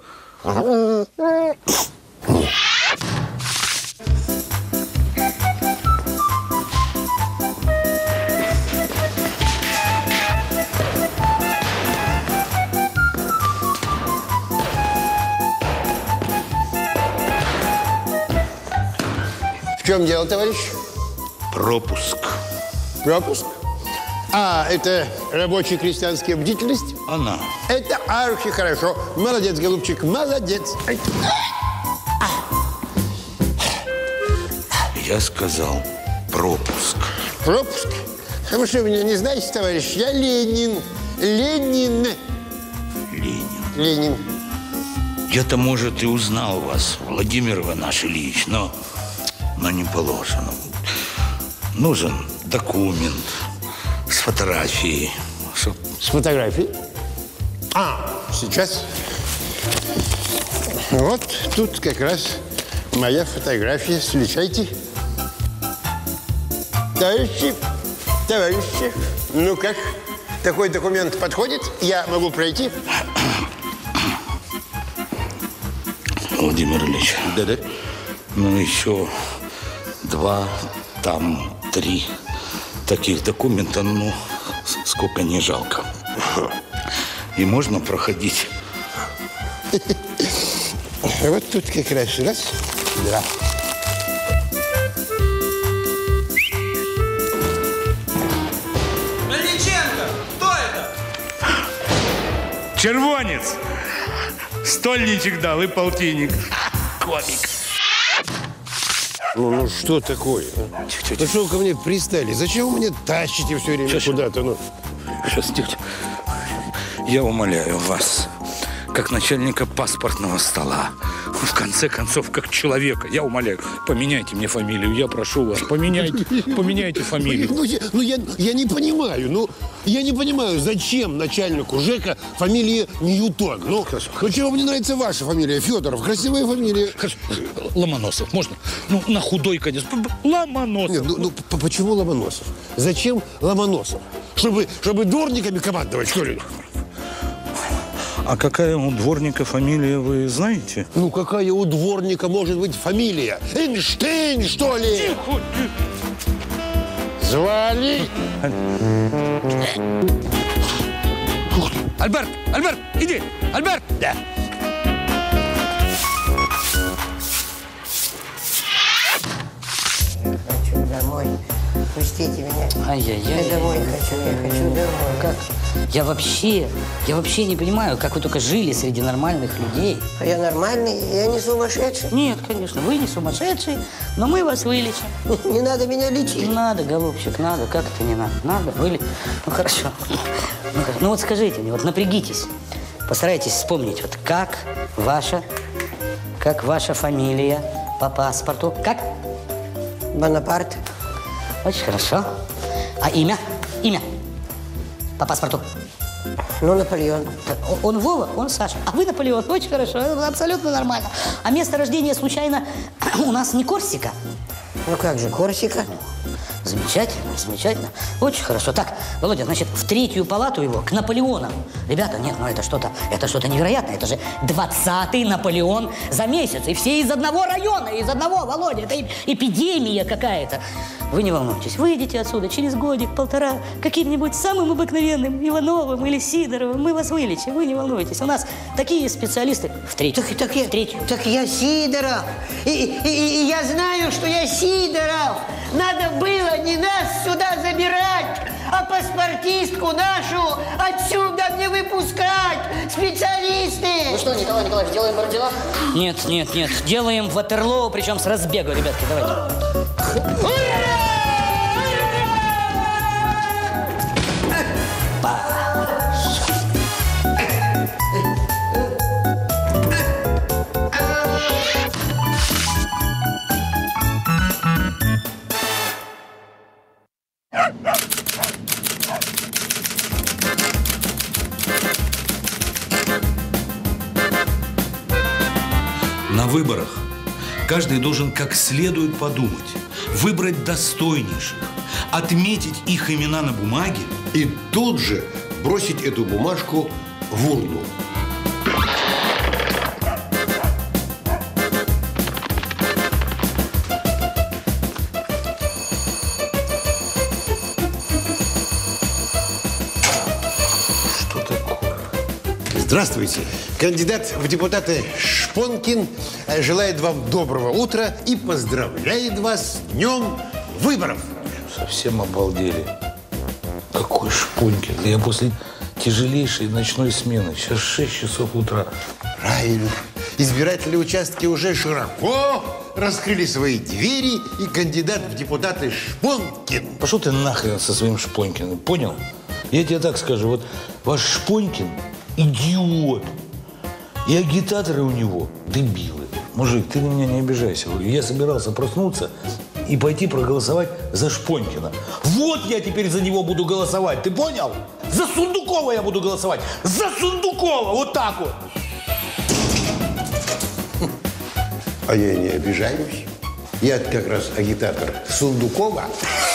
В чем дело, товарищ? Пропуск. Пропуск? А, это рабочая крестьянская бдительность? Она. Это архи хорошо. Молодец, голубчик, молодец. Я сказал пропуск. Пропуск? А вы что, меня не знаете, товарищ? Я Ленин. Ленин. Ленин. Ленин. Я-то, может, и узнал вас, Владимир Иванович Ильич, но, но не положено. Нужен документ с фотографией. Чтоб... С фотографией? А, сейчас. Вот тут как раз моя фотография. Встречайте. Товарищи, товарищи, ну как, такой документ подходит? Я могу пройти? Владимир Ильич. Да-да. Ну, еще два, там три таких документа, ну, сколько не жалко. И можно проходить. Вот тут как раз раз, два. Мельниченко, кто это? Червонец. Стольничек дал и полтинник. Комик. Ну, ну что такое? А? Ну что вы ко мне пристали? Зачем вы меня тащите все время куда-то? Ну? Сейчас, тихо. Я умоляю вас, как начальника паспортного стола, в конце концов, как человека, я умоляю, поменяйте мне фамилию, я прошу вас, поменяйте, поменяйте фамилию. Ну, я, ну я, я не понимаю, ну, я не понимаю, зачем начальнику ЖЭКа фамилия Ньютон? Ну, почему мне нравится ваша фамилия, Федоров? Красивая фамилия. Ломоносов, можно? Ну, на худой конец. Ломоносов. Нет, ну, ну почему Ломоносов? Зачем Ломоносов? Чтобы, чтобы дворниками командовать, что ли? А какая у дворника фамилия, вы знаете? Ну, какая у дворника может быть фамилия? Эйнштейн, что ли? Тихо, тихо. Звали? Альберт, Альберт, иди! Альберт! Да. Я хочу домой. Пустите меня. Ай-яй-яй. Я домой хочу, я хочу домой. Как? Я вообще, я вообще не понимаю, как вы только жили среди нормальных людей. А я нормальный, я не сумасшедший. Нет, конечно, вы не сумасшедший, но мы вас вылечим. Не надо меня лечить. Не надо, голубчик, надо. Как это не надо? Надо, вылечим. Ну, хорошо. Ну, ну, вот скажите мне, вот напрягитесь. Постарайтесь вспомнить, вот как ваша, как ваша фамилия по паспорту. Как? Бонапарт. Очень хорошо. А имя? Имя? По паспорту. Ну, Наполеон. Он Вова, он Саша. А вы Наполеон. Очень хорошо, абсолютно нормально. А место рождения, случайно, у нас не Корсика? Ну, как же, Корсика. Замечательно, замечательно. Очень хорошо. Так, Володя, значит, в третью палату его, к Наполеонам. Ребята, нет, ну это что-то, это что-то невероятное. Это же двадцатый Наполеон за месяц. И все из одного района, из одного, Володя. Это эпидемия какая-то. Вы не волнуйтесь, выйдете отсюда через годик-полтора каким-нибудь самым обыкновенным Ивановым или Сидоровым. Мы вас вылечим, вы не волнуйтесь. У нас такие специалисты в третью. Так, так, я, в третью. так я Сидоров. И, и, и, и я знаю, что я Сидоров. Надо было не нас сюда забирать, а паспортистку нашу отсюда не выпускать. Специалисты. Ну что, что, Николай Николаевич, делаем бордела? Нет, нет, нет. Делаем Ватерлоу, причем с разбегу, ребятки, давайте. На выборах каждый должен как следует подумать, выбрать достойнейших, отметить их имена на бумаге и тут же бросить эту бумажку в урну. Что такое? Здравствуйте. Кандидат в депутаты Шпонкин желает вам доброго утра и поздравляет вас с днем выборов. Совсем обалдели. Какой Шпонкин? Я после тяжелейшей ночной смены. Сейчас шесть часов утра. Правильно. Избирательные участки уже широко раскрыли свои двери, и кандидат в депутаты Шпонкин. Пошел ты нахрен со своим Шпонкиным, понял? Я тебе так скажу, вот ваш Шпонкин идиот. И агитаторы у него дебилы. Мужик, ты на меня не обижайся. Я собирался проснуться и пойти проголосовать за Шпонкина. Вот я теперь за него буду голосовать, ты понял? За Сундукова я буду голосовать. За Сундукова, вот так вот. А я и не обижаюсь. Я как раз агитатор Сундукова.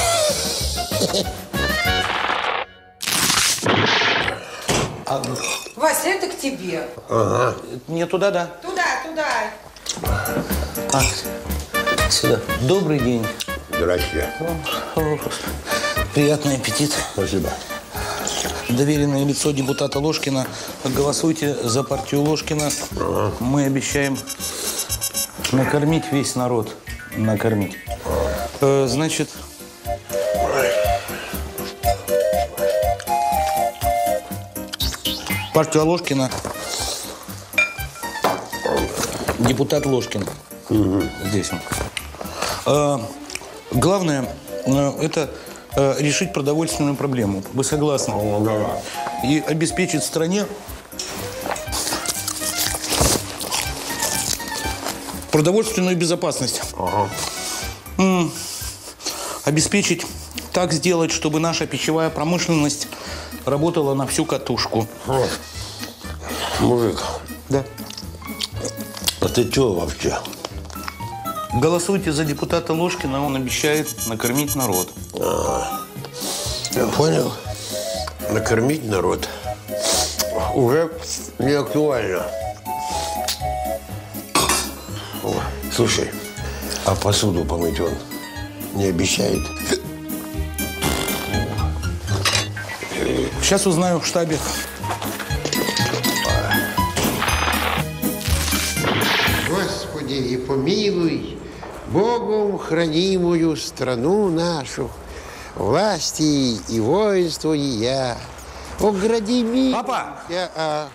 А... Вася, это к тебе. Ага. Мне туда, да? Туда, туда. А, сюда. Добрый день. Здрасте. Приятный аппетит. Спасибо. Доверенное лицо депутата Ложкина. Голосуйте за партию Ложкина. Ага. Мы обещаем накормить весь народ. Накормить. Э, значит... Партия Ложкина. Депутат Ложкин. Угу. Здесь он. А, главное, это решить продовольственную проблему. Вы согласны? О, да. И обеспечить стране продовольственную безопасность. Ага. М-м. Обеспечить, так сделать, чтобы наша пищевая промышленность работала на всю катушку. Вот. Мужик. Да. А ты чего вообще? Голосуйте за депутата Ложкина, он обещает накормить народ. А, я понял. Накормить народ уже не актуально. О, слушай, а посуду помыть он не обещает? Сейчас узнаю в штабе. Господи, и помилуй, Богом хранимую страну нашу, власти и воинству и я. Огради мир. Папа! Я, а...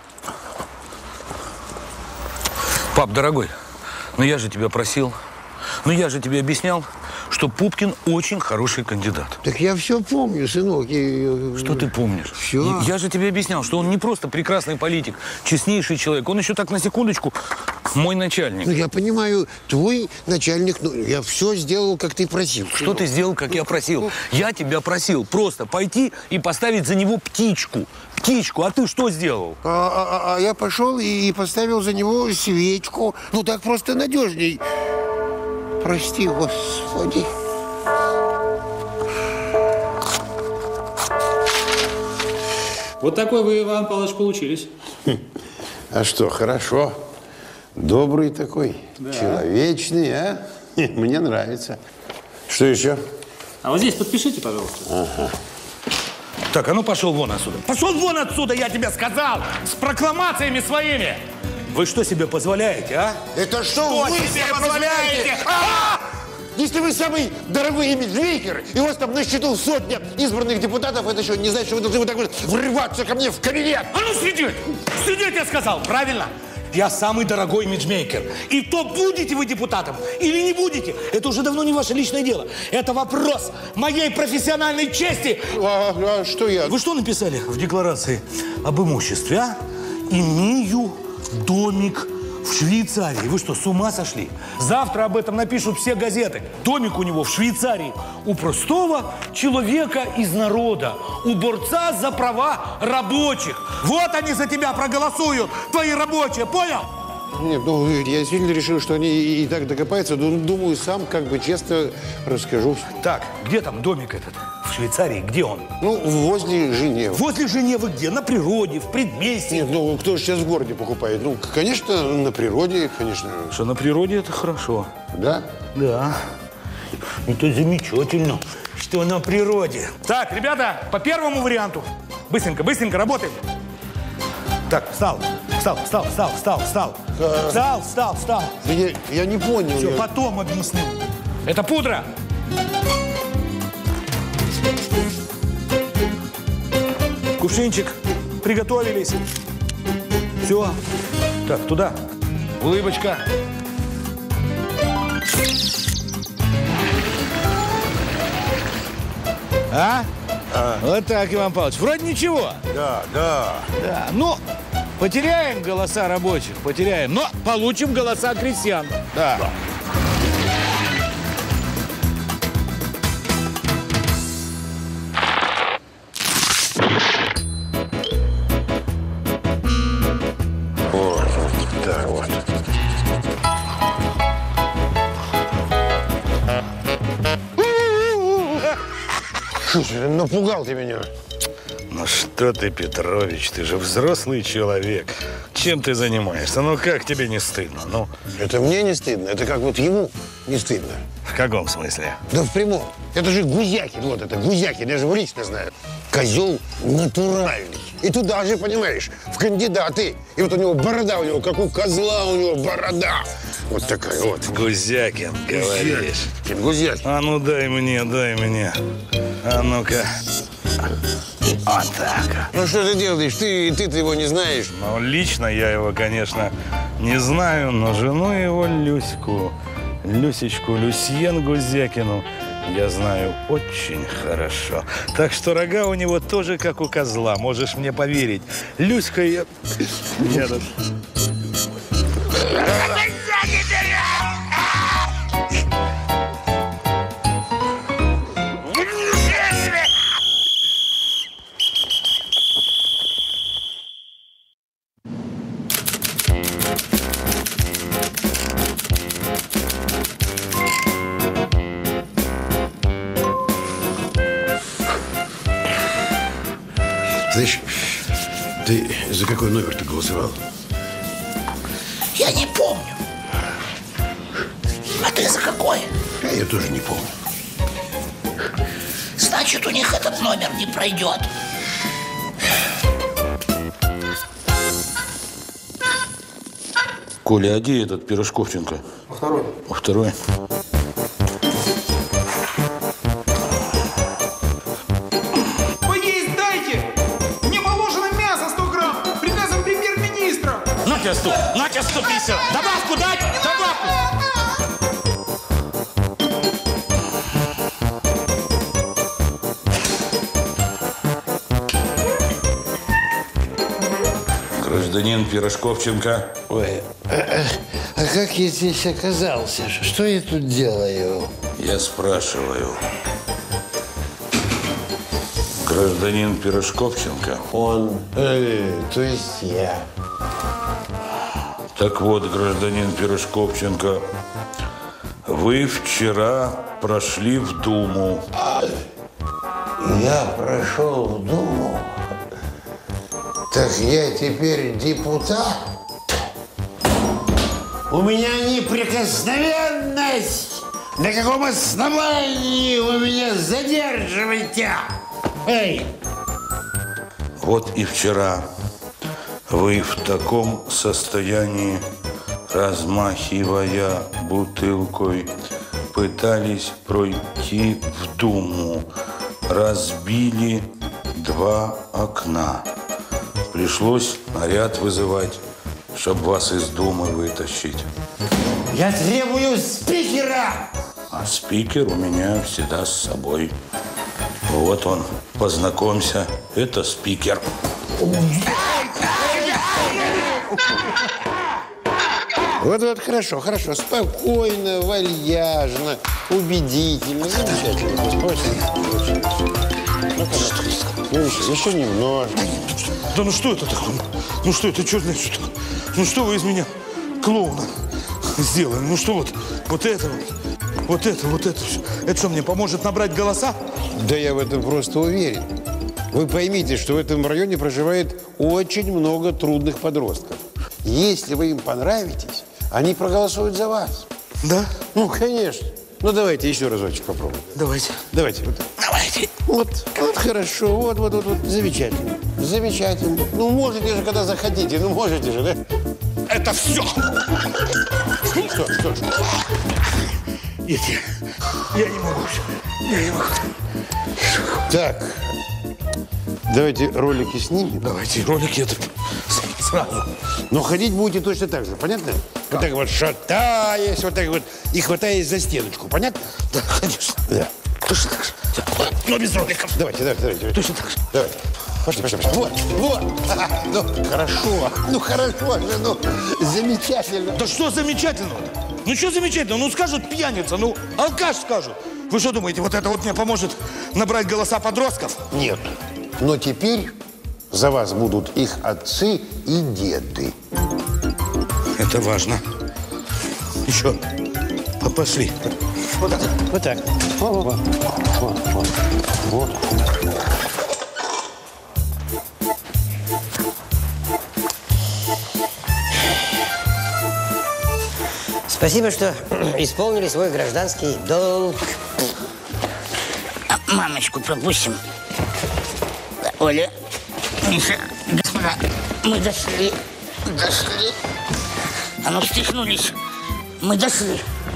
Пап, дорогой, ну я же тебя просил, ну я же тебе объяснял, что Пупкин очень хороший кандидат. Так я все помню, сынок. И... Что ты помнишь? Все. Я же тебе объяснял, что он не просто прекрасный политик, честнейший человек. Он еще так на секундочку мой начальник. Ну, я понимаю, твой начальник, ну, я все сделал, как ты просил. Что сынок. ты сделал, как я просил? Я тебя просил просто пойти и поставить за него птичку. Птичку, а ты что сделал? А, а, а я пошел и поставил за него свечку. Ну, так просто надежней. Прости, Господи. Вот такой вы, Иван Павлович, получились. А что, хорошо. Добрый такой, да. Человечный, а? Мне нравится. Что еще? А вот здесь подпишите, пожалуйста. Ага. Так, а ну пошел вон отсюда. Пошел вон отсюда, я тебе сказал! С прокламациями своими! Вы что себе позволяете, а? Это что, что вы себе позволяете? А! Если вы самый дорогой имиджмейкер, и у вас там на счету сотня избранных депутатов, это еще не значит, что вы должны вот так вот врываться ко мне в кабинет. А ну сидеть! Сидеть, я сказал, правильно? Я самый дорогой имиджмейкер. И то, будете вы депутатом или не будете, это уже давно не ваше личное дело. Это вопрос моей профессиональной чести. А, а что я? Вы что написали в декларации об имуществе, а? Имею домик в Швейцарии. Вы что, с ума сошли? Завтра об этом напишут все газеты. Домик у него в Швейцарии. У простого человека из народа. У борца за права рабочих. Вот они за тебя проголосуют, твои рабочие, понял? Нет, ну, я действительно решил, что они и, и так докопаются. Но, думаю, сам как бы честно расскажу. Так, где там домик этот? В Швейцарии, где он? Ну, возле Женевы. Возле Женевы где? На природе, в предместье? Нет, ну, кто же сейчас в городе покупает? Ну, конечно, на природе, конечно. Что на природе, это хорошо. Да? Да. Это замечательно, что на природе. Так, ребята, по первому варианту. Быстренько, быстренько работаем. Так, встал, встал, встал, встал, встал, встал. А... Встал, встал, встал. Я, я не понял. Все, я... потом объясню. Это пудра. Кувшинчик. Приготовились. Все. Так, туда. Улыбочка. А? А? Вот так, Иван Павлович. Вроде ничего. Да, да. Да. Ну, потеряем голоса рабочих, потеряем, но получим голоса крестьян. Да. да. Вот, так вот. Слушай, напугал ты меня. Ну что ты, Петрович, ты же взрослый человек. Чем ты занимаешься? Ну как тебе не стыдно? Ну, это мне не стыдно, это как вот ему не стыдно. В каком смысле? Да в прямом. Это же Гузякин, вот это Гузякин, я же его лично знаю. Козел натуральный. И туда же, понимаешь, в кандидаты. И вот у него борода, у него, как у козла, у него борода. Вот такая вот. Гузякин, говоришь. Гузякин, Гузякин. А ну дай мне, дай мне. А ну-ка. Вот так. Ну что ты делаешь? Ты, ты-то его не знаешь? Ну, лично я его, конечно, не знаю, но жену его, Люську, Люсечку, Люсьен Гузякину, я знаю очень хорошо. Так что рога у него тоже как у козла, можешь мне поверить. Люська я... я тут... Знаешь, ты за какой номер ты голосовал? Я не помню. А ты за какой? А я тоже не помню. Значит, у них этот номер не пройдет. Коля, а где этот Пирожковченко? Во второй. Во второй. Поесть дайте! Мне положено мясо сто грамм приказом премьер-министра. На тебя сто, на тебя сто пятьдесят. Добавку дать? Добавку. Гражданин Пирожковченко. Ой, а, а как я здесь оказался? Что я тут делаю? Я спрашиваю. Гражданин Пирожковченко. Он, э, то есть я. Так вот, гражданин Пирожковченко, вы вчера прошли в Думу. Я прошел в Думу? Так я теперь депутат? У меня неприкосновенность! На каком основании вы меня задерживаете? Эй! Вот и вчера вы в таком состоянии, размахивая бутылкой, пытались пройти в Думу, разбили два окна. Пришлось наряд вызывать. чтобы вас из Думы вытащить. Я требую спикера! А спикер у меня всегда с собой. Вот он, познакомься, это спикер. Вот-вот, хорошо, хорошо. Спокойно, вальяжно, убедительно. Замечательно. Ну, ну, еще, еще немножко. Да ну что это такое? Ну что это, черт знает что? Ну что вы из меня клоуна сделали? Ну что вот, вот это вот, вот это, вот это все. Это что, мне поможет набрать голоса? Да я в этом просто уверен. Вы поймите, что в этом районе проживает очень много трудных подростков. Если вы им понравитесь, они проголосуют за вас. Да? Ну, конечно. Ну, давайте еще разочек попробуем. Давайте. Давайте. Вот. Давайте. Вот, вот хорошо. Вот, вот, вот, вот. Замечательно. Замечательно. Ну, можете же, когда захотите. Ну, можете же, да? Это все. Что, что, что? Нет, я, я не могу. Я не могу. Так. Давайте ролики снимем. Давайте ролики это сразу. Но ходить будете точно так же, понятно? Вот так вот шатаясь, вот так вот и хватаясь за стеночку, понятно? Да, конечно. Да. Точно так же. Но без роликов. Давайте, давайте, давайте. Точно так же. Давайте. Пошли, пошли, пошли. Вот, вот. Ну, хорошо. Ну, хорошо же, ну, замечательно. Да что замечательного-то? Ну, что замечательного? Ну, скажут пьяница, ну, алкаш скажут. Вы что думаете, вот это вот мне поможет набрать голоса подростков? Нет. Но теперь за вас будут их отцы и деды. Это важно. Еще. Пошли. Вот так. Вот так. Вот, вот, вот, вот. Вот. Спасибо, что исполнили свой гражданский долг. Мамочку пропустим. Оля, Миша, господа, мы дошли. Дошли. А ну, встряхнулись. Мы дошли.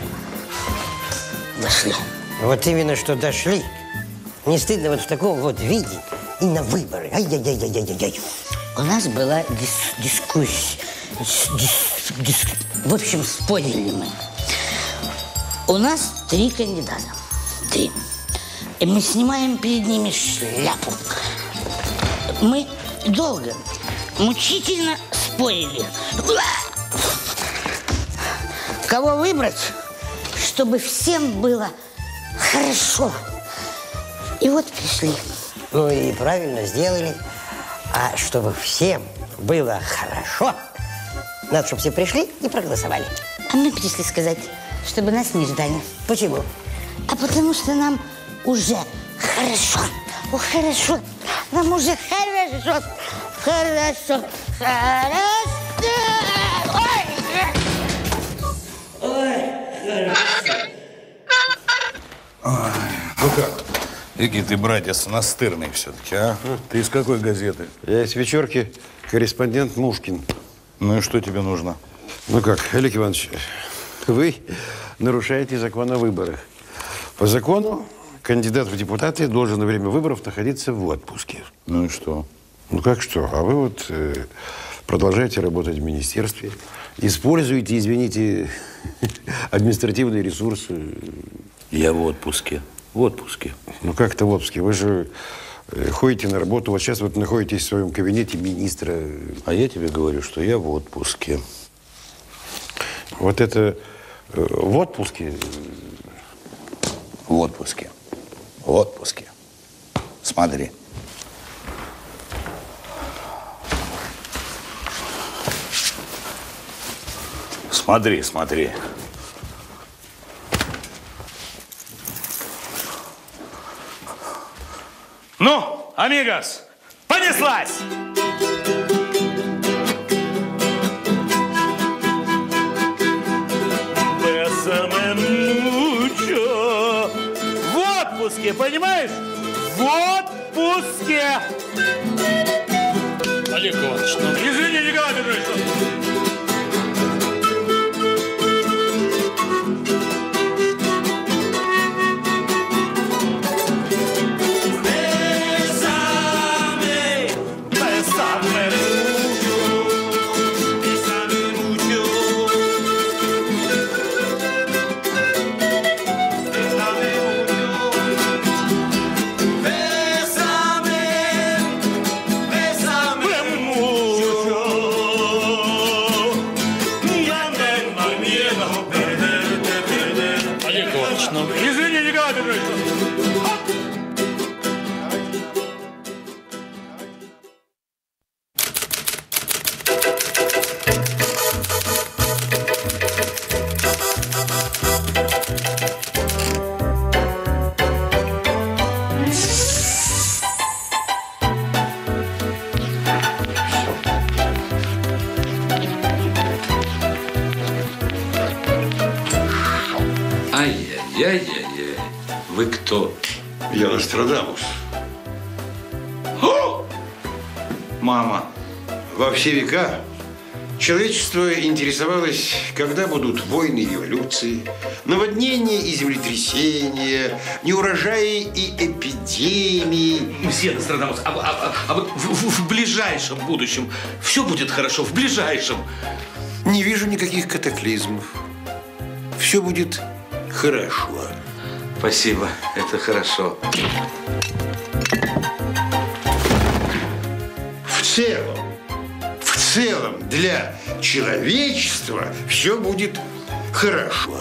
Дошли. Вот именно, что дошли. Не стыдно вот в таком вот виде и на выборы. Ай-яй-яй-яй-яй-яй. У нас была дис дискуссия. Дис дис в общем, спорили мы. У нас три кандидата. Три. И мы снимаем перед ними шляпу. Мы долго, мучительно спорили. Кого выбрать, чтобы всем было хорошо. И вот пришли. Ну и правильно сделали. А чтобы всем было хорошо, надо, чтобы все пришли и проголосовали. А мы пришли сказать, чтобы нас не ждали. Почему? А потому что нам уже хорошо. О, хорошо. Нам уже хорошо. Хорошо. Хорошо. Ой! Ой, хорошо. Ой, ну как? Какие ты, братец, настырный все-таки, а? Ты из какой газеты? Я из «Вечерки», корреспондент Мушкин. Ну и что тебе нужно? Ну как, Олег Иванович, вы нарушаете закон о выборах. По закону кандидат в депутаты должен во время выборов находиться в отпуске. Ну и что? Ну как что? А вы вот э, продолжаете работать в министерстве, используете, извините, административные ресурсы. Я в отпуске. В отпуске. Ну как это в отпуске? Вы же э, ходите на работу, вот сейчас вот находитесь в своем кабинете министра. А я тебе говорю, что я в отпуске. Вот это э, в отпуске? В отпуске. В отпуске. Смотри. Смотри, смотри. Ну, амигос, понеслась! В отпуске, понимаешь? В отпуске! Олег Иванович, ну... Извини, Николай Петрович. Bésame, bésame mucho, bésame Ай-яй-яй. Вы кто? Я Нострадамус. О! Мама. Во все века человечество интересовалось, когда будут войны и революции, наводнения и землетрясения, неурожаи и эпидемии. Мсье Нострадамус, а, а, а вот в, в, в ближайшем будущем все будет хорошо? В ближайшем? Не вижу никаких катаклизмов. Все будет хорошо. Спасибо, это хорошо. В целом, в целом для человечества все будет хорошо.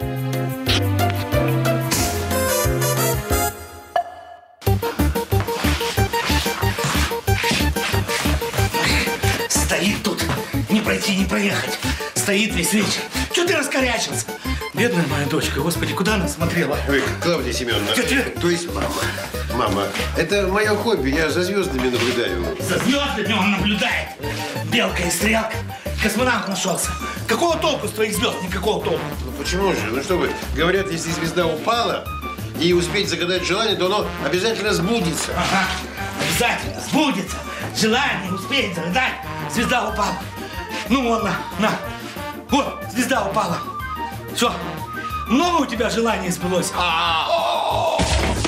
Стоит тут, не пройти, не проехать. Стоит весь вечер. Чего ты раскорячился? Бедная моя дочка, господи, куда она смотрела? Ой, Клавдия Семеновна, то есть мама. Мама, это мое хобби, я за звездами наблюдаю. За звездами он наблюдает. Белка и стрелка. Космонавт нашелся. Какого толку с твоих звезд? Никакого толку. Ну почему же? Ну что вы, говорят, если звезда упала и успеть загадать желание, то оно обязательно сбудется. Ага, обязательно сбудется. Желание успеть загадать. Звезда упала. Ну, вон, на, на. Вот, звезда упала. Что, много у тебя желаний сбылось? А-а-а.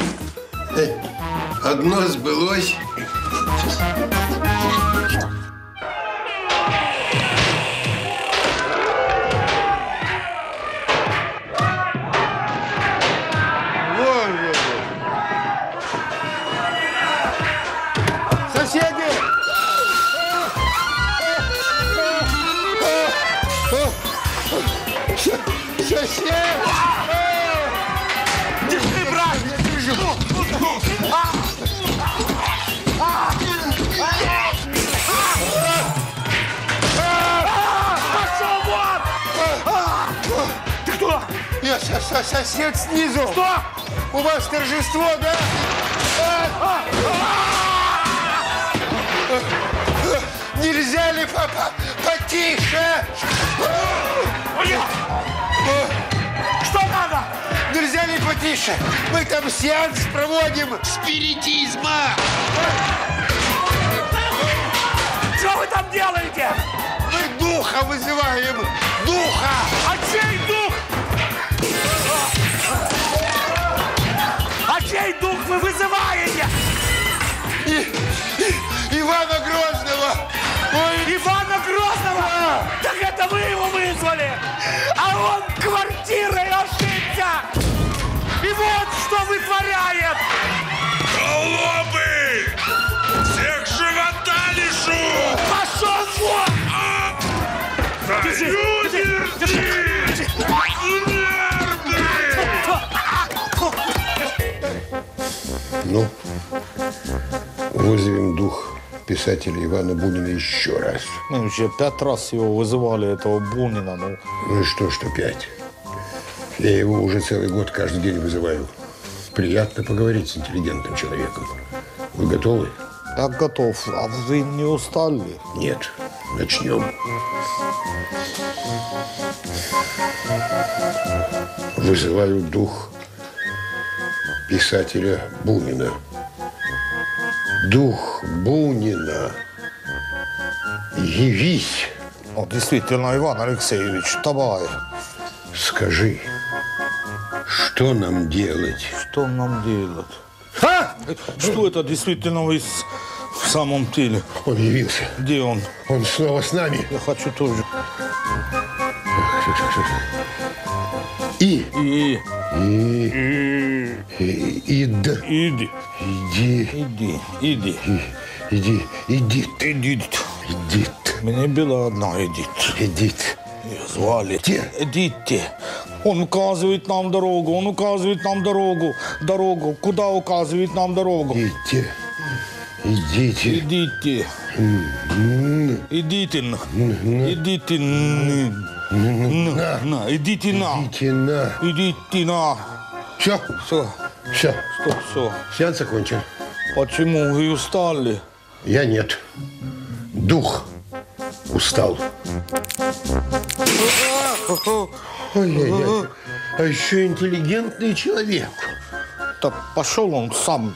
Одно сбылось. Соседи! Сосед! Держи, брат! Я держу! Пошел вон! Ты кто? Я сосед снизу. Что? У вас торжество, да? Нельзя ли папа потише? Что надо? Нельзя ли потише? Мы там сеанс проводим спиритизма. Что вы там делаете? Мы духа вызываем. Духа! А чей дух? А чей дух вы вызываете? И, и, Ивана Грозного. Ой, Ивана Грозного? Так это вы его вызвали. А он квартирой ошибся. И вот что вытворяет. Голубы! Всех живота лишу! Пошел вон! Держи! Держи! Ну, вызовем дух писателя Ивана Бунина еще раз. Мы уже пять раз его вызывали, этого Бунина. Ну, ну и что, что пять? Я его уже целый год каждый день вызываю. Приятно поговорить с интеллигентным человеком. Вы готовы? Я готов. А вы не устали? Нет. Начнем. Вызываю дух писателя Бунина. Дух Бунина, явись. О, действительно, Иван Алексеевич, давай. Скажи, что нам делать? Что нам делать? А? Что это действительно вы в самом деле? Он явился. Где он? Он снова с нами. Я хочу тоже. И. И. И. И. Ид. Иди. Иди. Иди. Иди. Иди. Идит. Идит. Идит. Мне была одна Эдит. Эдит. Ее звали. Где? Эдите. Он указывает нам дорогу. Он указывает нам дорогу. Дорогу. Куда указывает нам дорогу? Идите. Идите. Идите. Идите на. Идите на. На. Идите на. Идите на. Идите на. Все. Все. Все. Что все? Сеанс окончен. Почему вы устали? Я нет. Дух устал. Ой-ой-ой. А еще интеллигентный человек. Так пошел он сам.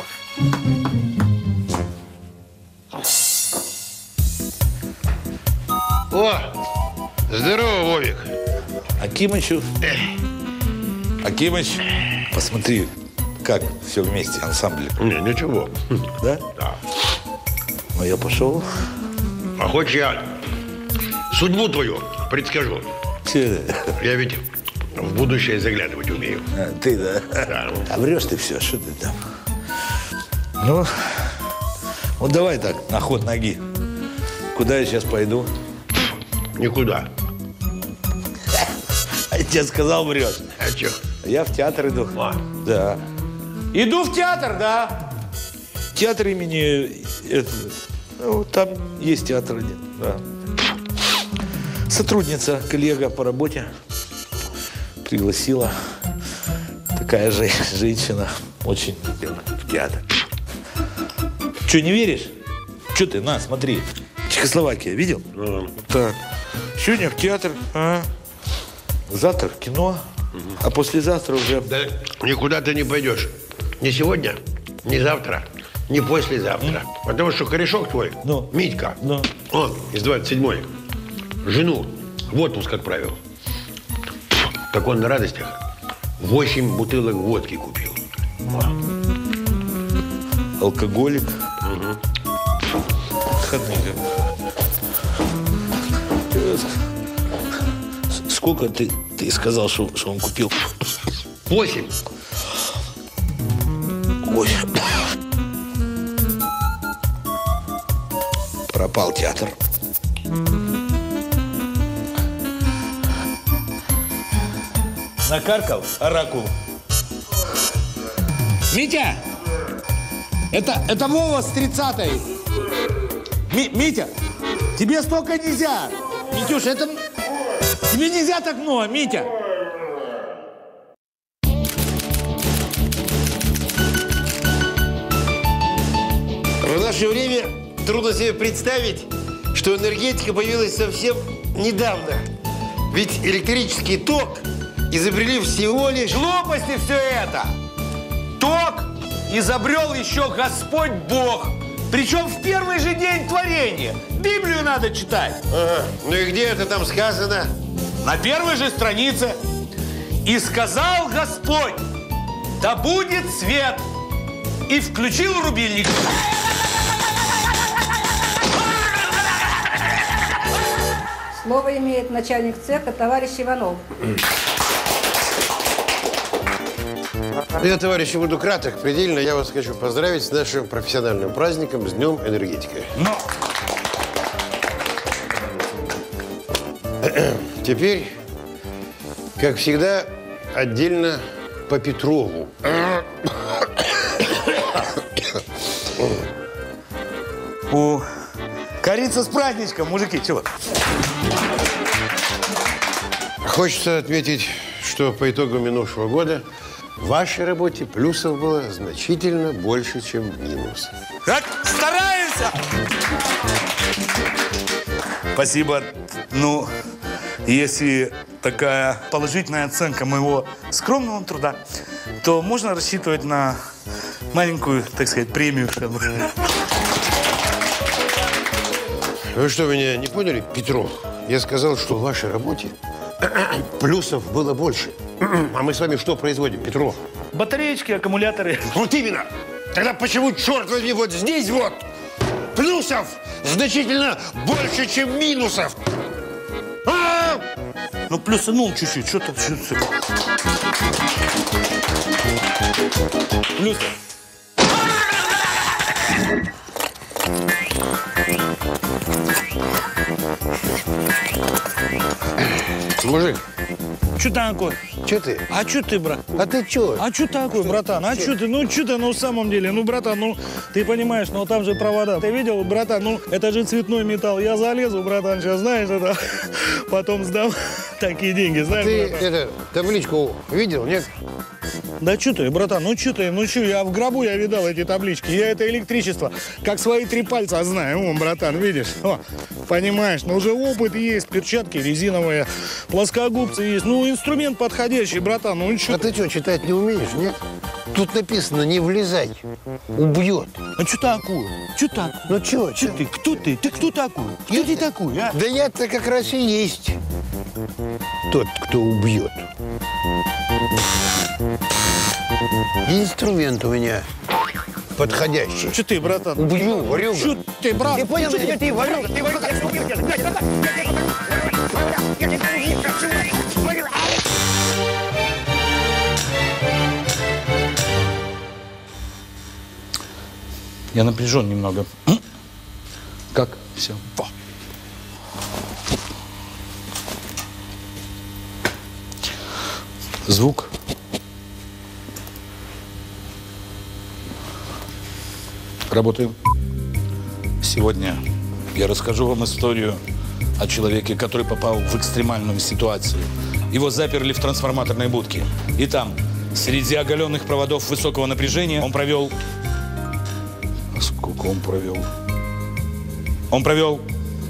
О, здорово, Вовик. Акимычу. Акимыч, посмотри, как все вместе, ансамбль. Не, ничего. Да? Да. Ну, я пошел. А хочешь, я судьбу твою предскажу? Че? Я ведь в будущее заглядывать умею. А, ты, да? Да. А врешь ты все, что ты там? Ну, вот давай так, на ход ноги. Куда я сейчас пойду? Никуда. А я тебе сказал, врешь. А че? Я в театр иду. А. Да. Иду в театр, да. Театр имени... Это, ну, там есть театр один, да. Сотрудница, коллега по работе пригласила. Такая же женщина, очень в театр. Че, не веришь? Че ты, на, смотри. Чехословакия, видел? Mm. Так. Сегодня в театр, а? Завтра в кино, угу. А послезавтра уже... Да никуда ты не пойдешь. Ни сегодня, ни завтра, ни послезавтра. Mm. Потому что корешок твой, ну. Митька, ну. он из двадцать седьмой, жену в отпуск отправил. Так он на радостях восемь бутылок водки купил. Алкоголик. Угу. Сколько ты, ты сказал, что, что он купил? Восемь. Восемь. Пропал театр. Накаркал оракул. Митя! Это, это Вова с тридцатой. Ми, Митя, тебе столько нельзя. Митюш, это... Тебе нельзя так много, Митя. В наше время трудно себе представить, что энергетика появилась совсем недавно. Ведь электрический ток изобрели всего лишь... Глупости все это! Ток изобрел еще Господь Бог. Причем в первый же день творения. Библию надо читать. Ага. Ну и где это там сказано? На первой же странице. «И сказал Господь, да будет свет, и включил рубильник». Слово имеет начальник цеха товарищ Иванов. Я, товарищи, буду краток. Предельно я вас хочу поздравить с нашим профессиональным праздником, с Днем энергетики. Но... Теперь, как всегда, отдельно по Петрову. О, корица с праздничком, мужики, чего? Хочется отметить, что по итогу минувшего года в вашей работе плюсов было значительно больше, чем минусов. Так, стараемся! Спасибо. Ну, если такая положительная оценка моего скромного труда, то можно рассчитывать на маленькую, так сказать, премию. Вы что, меня не поняли, Петров? Я сказал, что в вашей работе плюсов было больше. А мы с вами что производим, Петров? Батареечки, аккумуляторы. Вот именно! Тогда почему, черт возьми, вот здесь вот плюсов значительно больше, чем минусов? А? Ну, плюсы, ну, чуть-чуть, что-то, чуть-чуть. Плюсы. Мужик. Что такое? Че ты? А что ты, брат? А ты че? А что такое, братан? А что ты? Ну, что ты, ну, в самом деле? Ну, братан, ну, ты понимаешь, ну, там же провода. Ты видел, братан, ну, это же цветной металл. Я залезу, братан, сейчас, знаешь, это, потом сдам такие деньги, знаешь, Ты братан? это, табличку видел, нет? Да что ты, братан, ну что ты, ну что, я в гробу я видал эти таблички. Я это электричество, как свои три пальца знаю. О, братан, видишь? О, понимаешь, ну уже опыт есть, перчатки резиновые, плоскогубцы есть. Ну, инструмент подходящий, братан, ну что? А ты что, читать не умеешь, нет? Тут написано «не влезать». Убьет. А что такое? Что такое? Ну что? Что ты? Кто ты? Ты кто такой? Кто я... ты такой, а? Да я-то как раз и есть тот, кто убьет. Инструмент у меня подходящий. Что ты, братан? Убью, варюга. Что ты, брат? Ты понял, что ты варюга? Ты варюга. Я напряжен немного. Как? Все. Во. Звук. Работаем. Сегодня я расскажу вам историю о человеке, который попал в экстремальную ситуацию. Его заперли в трансформаторной будке. И там, среди оголенных проводов высокого напряжения, он провел... Сколько он провел? Он провел...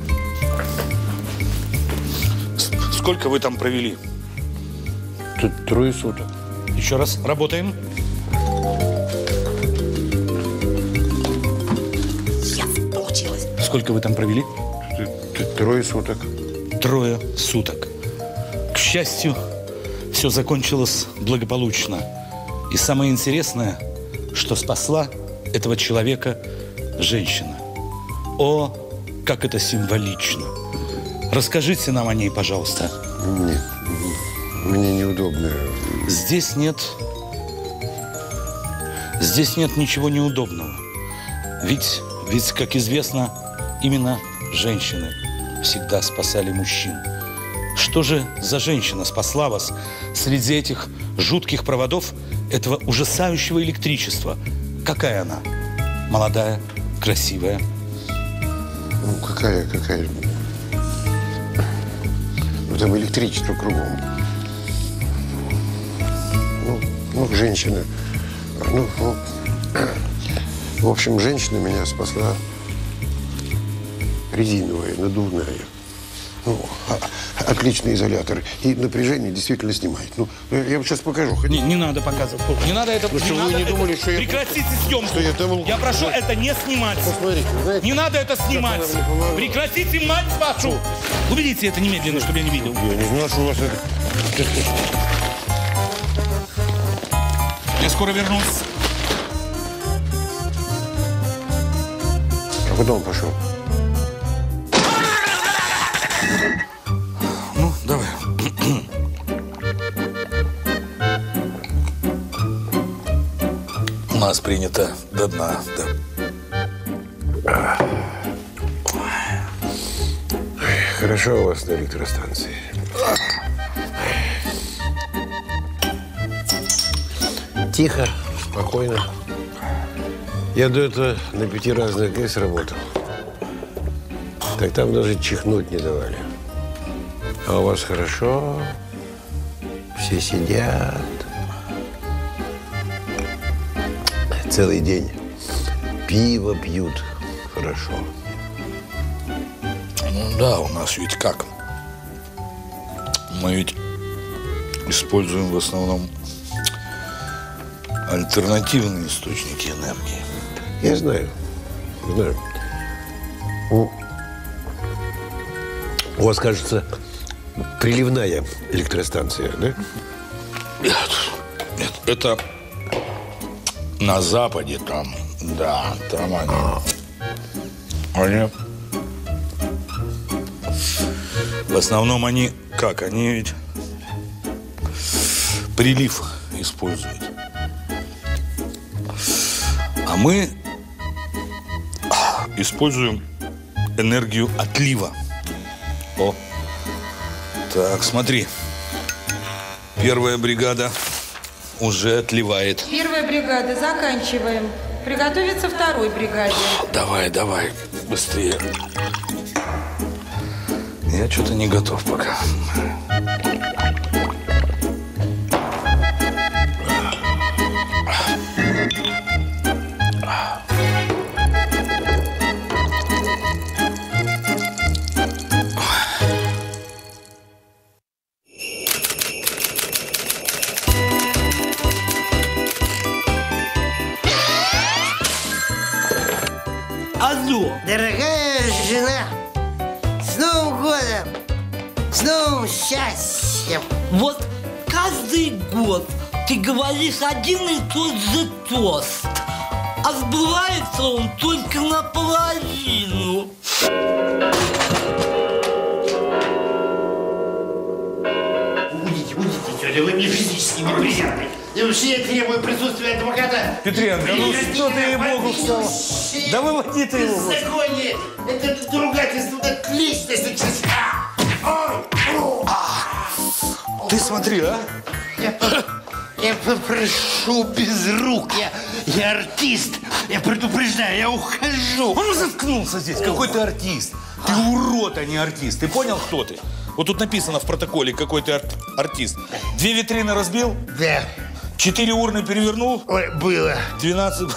Сколько вы там провели? Тут трое суток. Еще раз. Работаем. Получилось. Сколько вы там провели? Трое суток. Трое суток. К счастью, все закончилось благополучно. И самое интересное, что спасла этого человека женщина. О, как это символично. Расскажите нам о ней, пожалуйста. Нет, мне неудобно. Здесь нет... Здесь нет ничего неудобного. Ведь, ведь, как известно, именно женщины всегда спасали мужчин. Что же за женщина спасла вас среди этих жутких проводов этого ужасающего электричества? Какая она? Молодая, красивая? Ну, какая, какая? Ну, там электричество кругом. Ну, ну женщина. Ну, ну, в общем, женщина меня спасла резиновая, надувная. Ну, отличный изолятор. И напряжение действительно снимает. Ну, я вам сейчас покажу. Не, не надо показывать. Не надо это... Ну, не что, надо вы не это... думали, что я... Прекратите съемку. Что я, там... я прошу это не снимать. Посмотрите, знаете... Не надо это снимать. Прекратите, мать вашу. Уберите это немедленно, чтобы я не видел. Я не знал, что у вас это... Я скоро вернусь. А куда он пошел? Ну, давай. У нас принято до дна, да. Хорошо у вас на электростанции. Тихо, спокойно. Я до этого на пяти разных ГЭС работал. Так там даже чихнуть не давали. А у вас хорошо. Все сидят. Целый день пиво пьют. Хорошо. Ну да, у нас ведь как? Мы ведь используем в основном альтернативные источники энергии. Я знаю. Знаю. У, у вас, кажется, приливная электростанция, да? Нет, нет, это на Западе там, да, там они. Они... В основном они, как, они ведь прилив используют. А мы используем энергию отлива. О, так, смотри. Первая бригада уже отливает. Первая бригада, заканчиваем. Приготовиться второй бригаде. Давай, давай, быстрее. Я что-то не готов пока. Новым годом! С новым счастьем! Вот каждый год ты говоришь один и тот же тост, а сбывается он только наполовину. Будете, будете, тетя, вы мне физически неприятны. И вообще я требую присутствия адвоката. Петренко, ну что ты ей-богу встал? Да выводи ты его. Беззаконие! Это ругательство, это личность. Ты смотри, а? Я, я попрошу без рук. Я, я артист. Я предупреждаю, я ухожу. Он заткнулся здесь. Какой ты артист? Ты урод, а не артист. Ты понял, кто ты? Вот тут написано в протоколе, какой ты ар артист. Две витрины разбил? Да. Четыре урны перевернул? Ой, было. Двенадцать...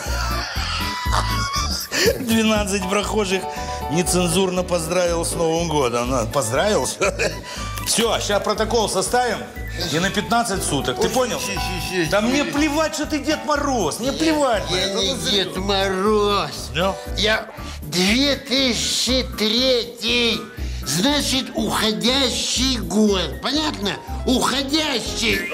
Двенадцать прохожих нецензурно поздравил с Новым годом. Поздравил? Все, сейчас протокол составим и на пятнадцать суток. Ты понял? Да мне плевать, что ты Дед Мороз. Мне плевать. Я не Дед Мороз. Я две тысячи третий. Значит, уходящий год. Понятно? Уходящий.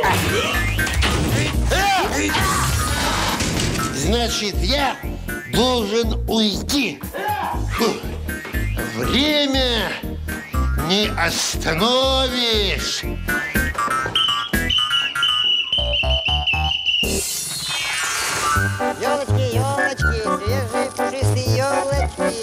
Значит, я должен уйти. Фу. Время не остановишь. Елочки, елочки, свежие пушистые елочки.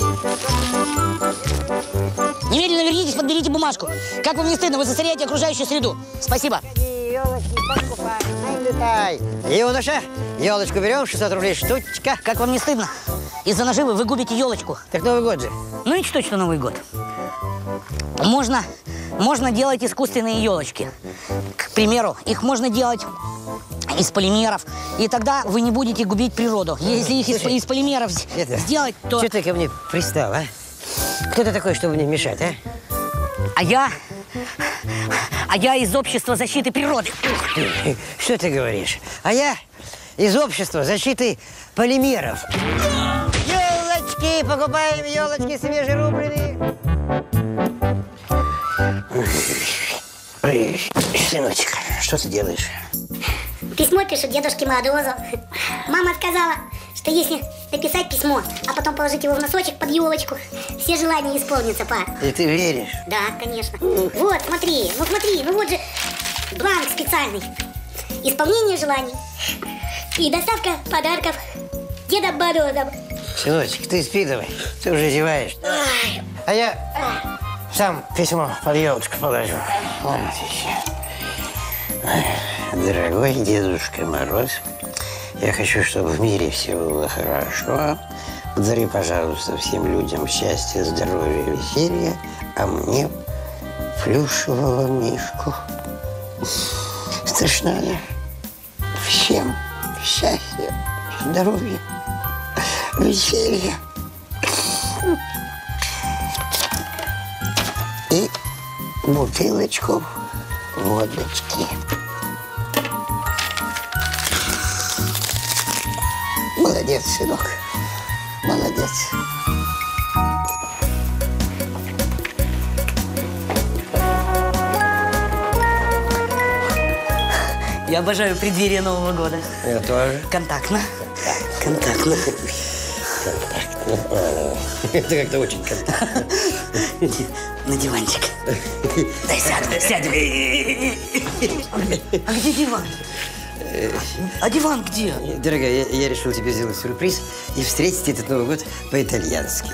Немедленно вернитесь, подберите бумажку. Как вам не стыдно, вы засоряете окружающую среду. Спасибо. Елочки, покупай, летай. Юноша, елочку берем, шестьсот рублей штучка. Как вам не стыдно? Из-за наживы вы губите елочку. Так Новый год же. Ну и что, что Новый год? Можно, можно делать искусственные елочки. К примеру, их можно делать из полимеров. И тогда вы не будете губить природу. Если их из, из полимеров Это, сделать, то... Что ты ко мне пристал, а? Кто ты такой, чтобы мне мешать, а? А я... А я из общества защиты природы. Что ты говоришь? А я из общества защиты полимеров. Елочки, покупаем елочки свежерубленые. Сыночек, что ты делаешь? Письмо пишу дедушке Морозу. Мама сказала, что если написать письмо, а потом положить его в носочек под елочку, все желания исполнятся, па. И ты веришь? Да, конечно. Вот, смотри, ну смотри, ну вот же бланк специальный. Исполнение желаний и доставка подарков Дедом Морозом. Сыночек, ты спи давай, ты уже зеваешь. А я сам письмо под елочку положу. Вот еще. Дорогой Дедушка Мороз, я хочу, чтобы в мире все было хорошо. Подари, пожалуйста, всем людям счастья, здоровья, веселья, а мне плюшевого мишку. Страшное. Всем счастья, здоровья, веселья. И бутылочку водочки. Молодец, сынок. Молодец. Я обожаю преддверие Нового года. Я тоже. Контактно. Контактно. Контактно. Это как-то очень контактно. На диванчик. Дай сядем, сядем. А где диван? А диван где? Дорогая, я, я решил тебе сделать сюрприз и встретить этот Новый год по-итальянски.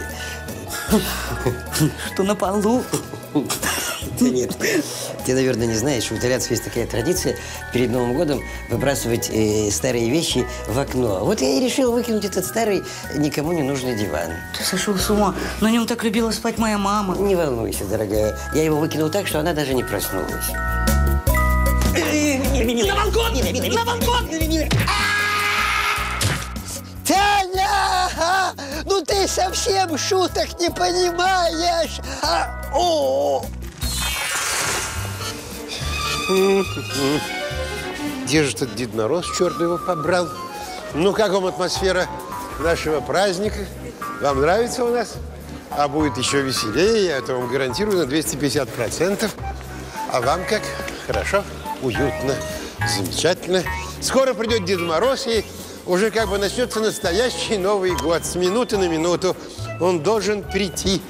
Что, на полу? Да нет. Ты, наверное, не знаешь, у итальянцев есть такая традиция перед Новым годом выбрасывать э, старые вещи в окно. Вот я и решил выкинуть этот старый, никому не нужный диван. Ты сошел с ума. На нем так любила спать моя мама. Не волнуйся, дорогая. Я его выкинул так, что она даже не проснулась. На балкон! На балкон! Таня! Ну ты совсем шуток не понимаешь! А, о! Где же этот Дед Мороз, черт его побрал? Ну, как вам атмосфера нашего праздника? Вам нравится у нас? А будет еще веселее, я это вам гарантирую на двести пятьдесят процентов. А вам как? Хорошо, уютно, замечательно. Скоро придет Дед Мороз, и уже как бы начнется настоящий Новый год. С минуты на минуту он должен прийти.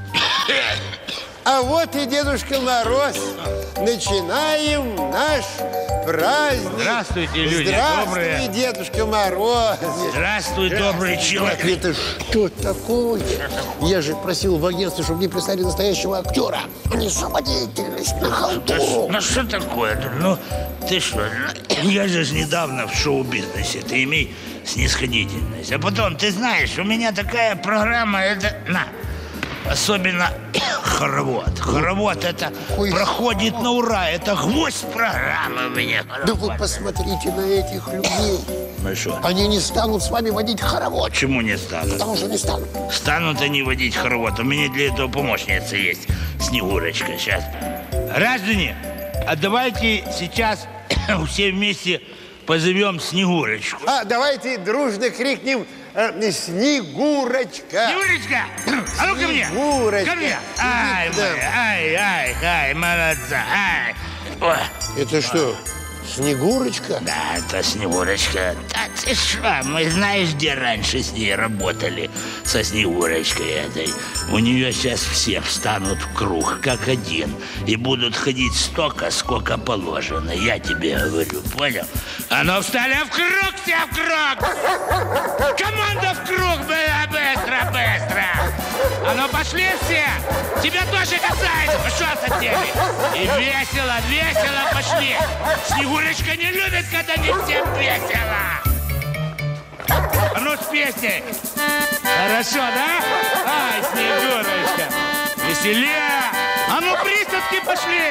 А вот и Дедушка Мороз. Начинаем наш праздник. Здравствуйте, люди Здравствуй, добрые. Дедушка Мороз. Здравствуй, добрый человек. Это что такое? Я же просил в агентстве, чтобы мне прислали настоящего актера, а не самодеятельность на халтуру. Ну что такое? Ну, ты что? Я же недавно в шоу-бизнесе. Ты имей снисходительность. А потом, ты знаешь, у меня такая программа, это... На. Особенно хоровод. Хоровод это Ой. проходит на ура. Это гвоздь программы у меня. Хоровод. Да вы посмотрите на этих людей. Ну что? Они не станут с вами водить хоровод. Почему не станут? Потому что не станут. Станут они водить хоровод. У меня для этого помощница есть. Снегурочка. Сейчас. Граждане, а давайте сейчас все вместе позовем Снегурочку. А давайте дружно крикнем Снегурочка! Снегурочка! А ну ко мне! Снегурочка! Ко мне! Ай, ай, ай, ай, молодца! Ай! Ой. Это что, Снегурочка? Да, это Снегурочка. Да ты что, мы знаешь, где раньше с ней работали? Со Снегурочкой этой. У нее сейчас все встанут в круг, как один. И будут ходить столько, сколько положено. Я тебе говорю, понял? А ну встали в круг, все в круг! Команда в круг, быстро, быстро! А ну пошли все! Тебя тоже касается, пошел со всеми! И весело, весело пошли! Снегурочка не любит, когда не всем весело! А ну с песней! Хорошо, да? Ай, Снегурочка! Веселее! А ну присядки пошли!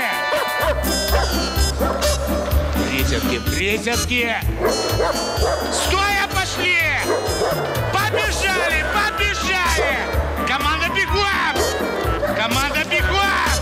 Присядки, присядки! Стоя пошли! Побежали, побежали! Команда бегом! Команда бегом!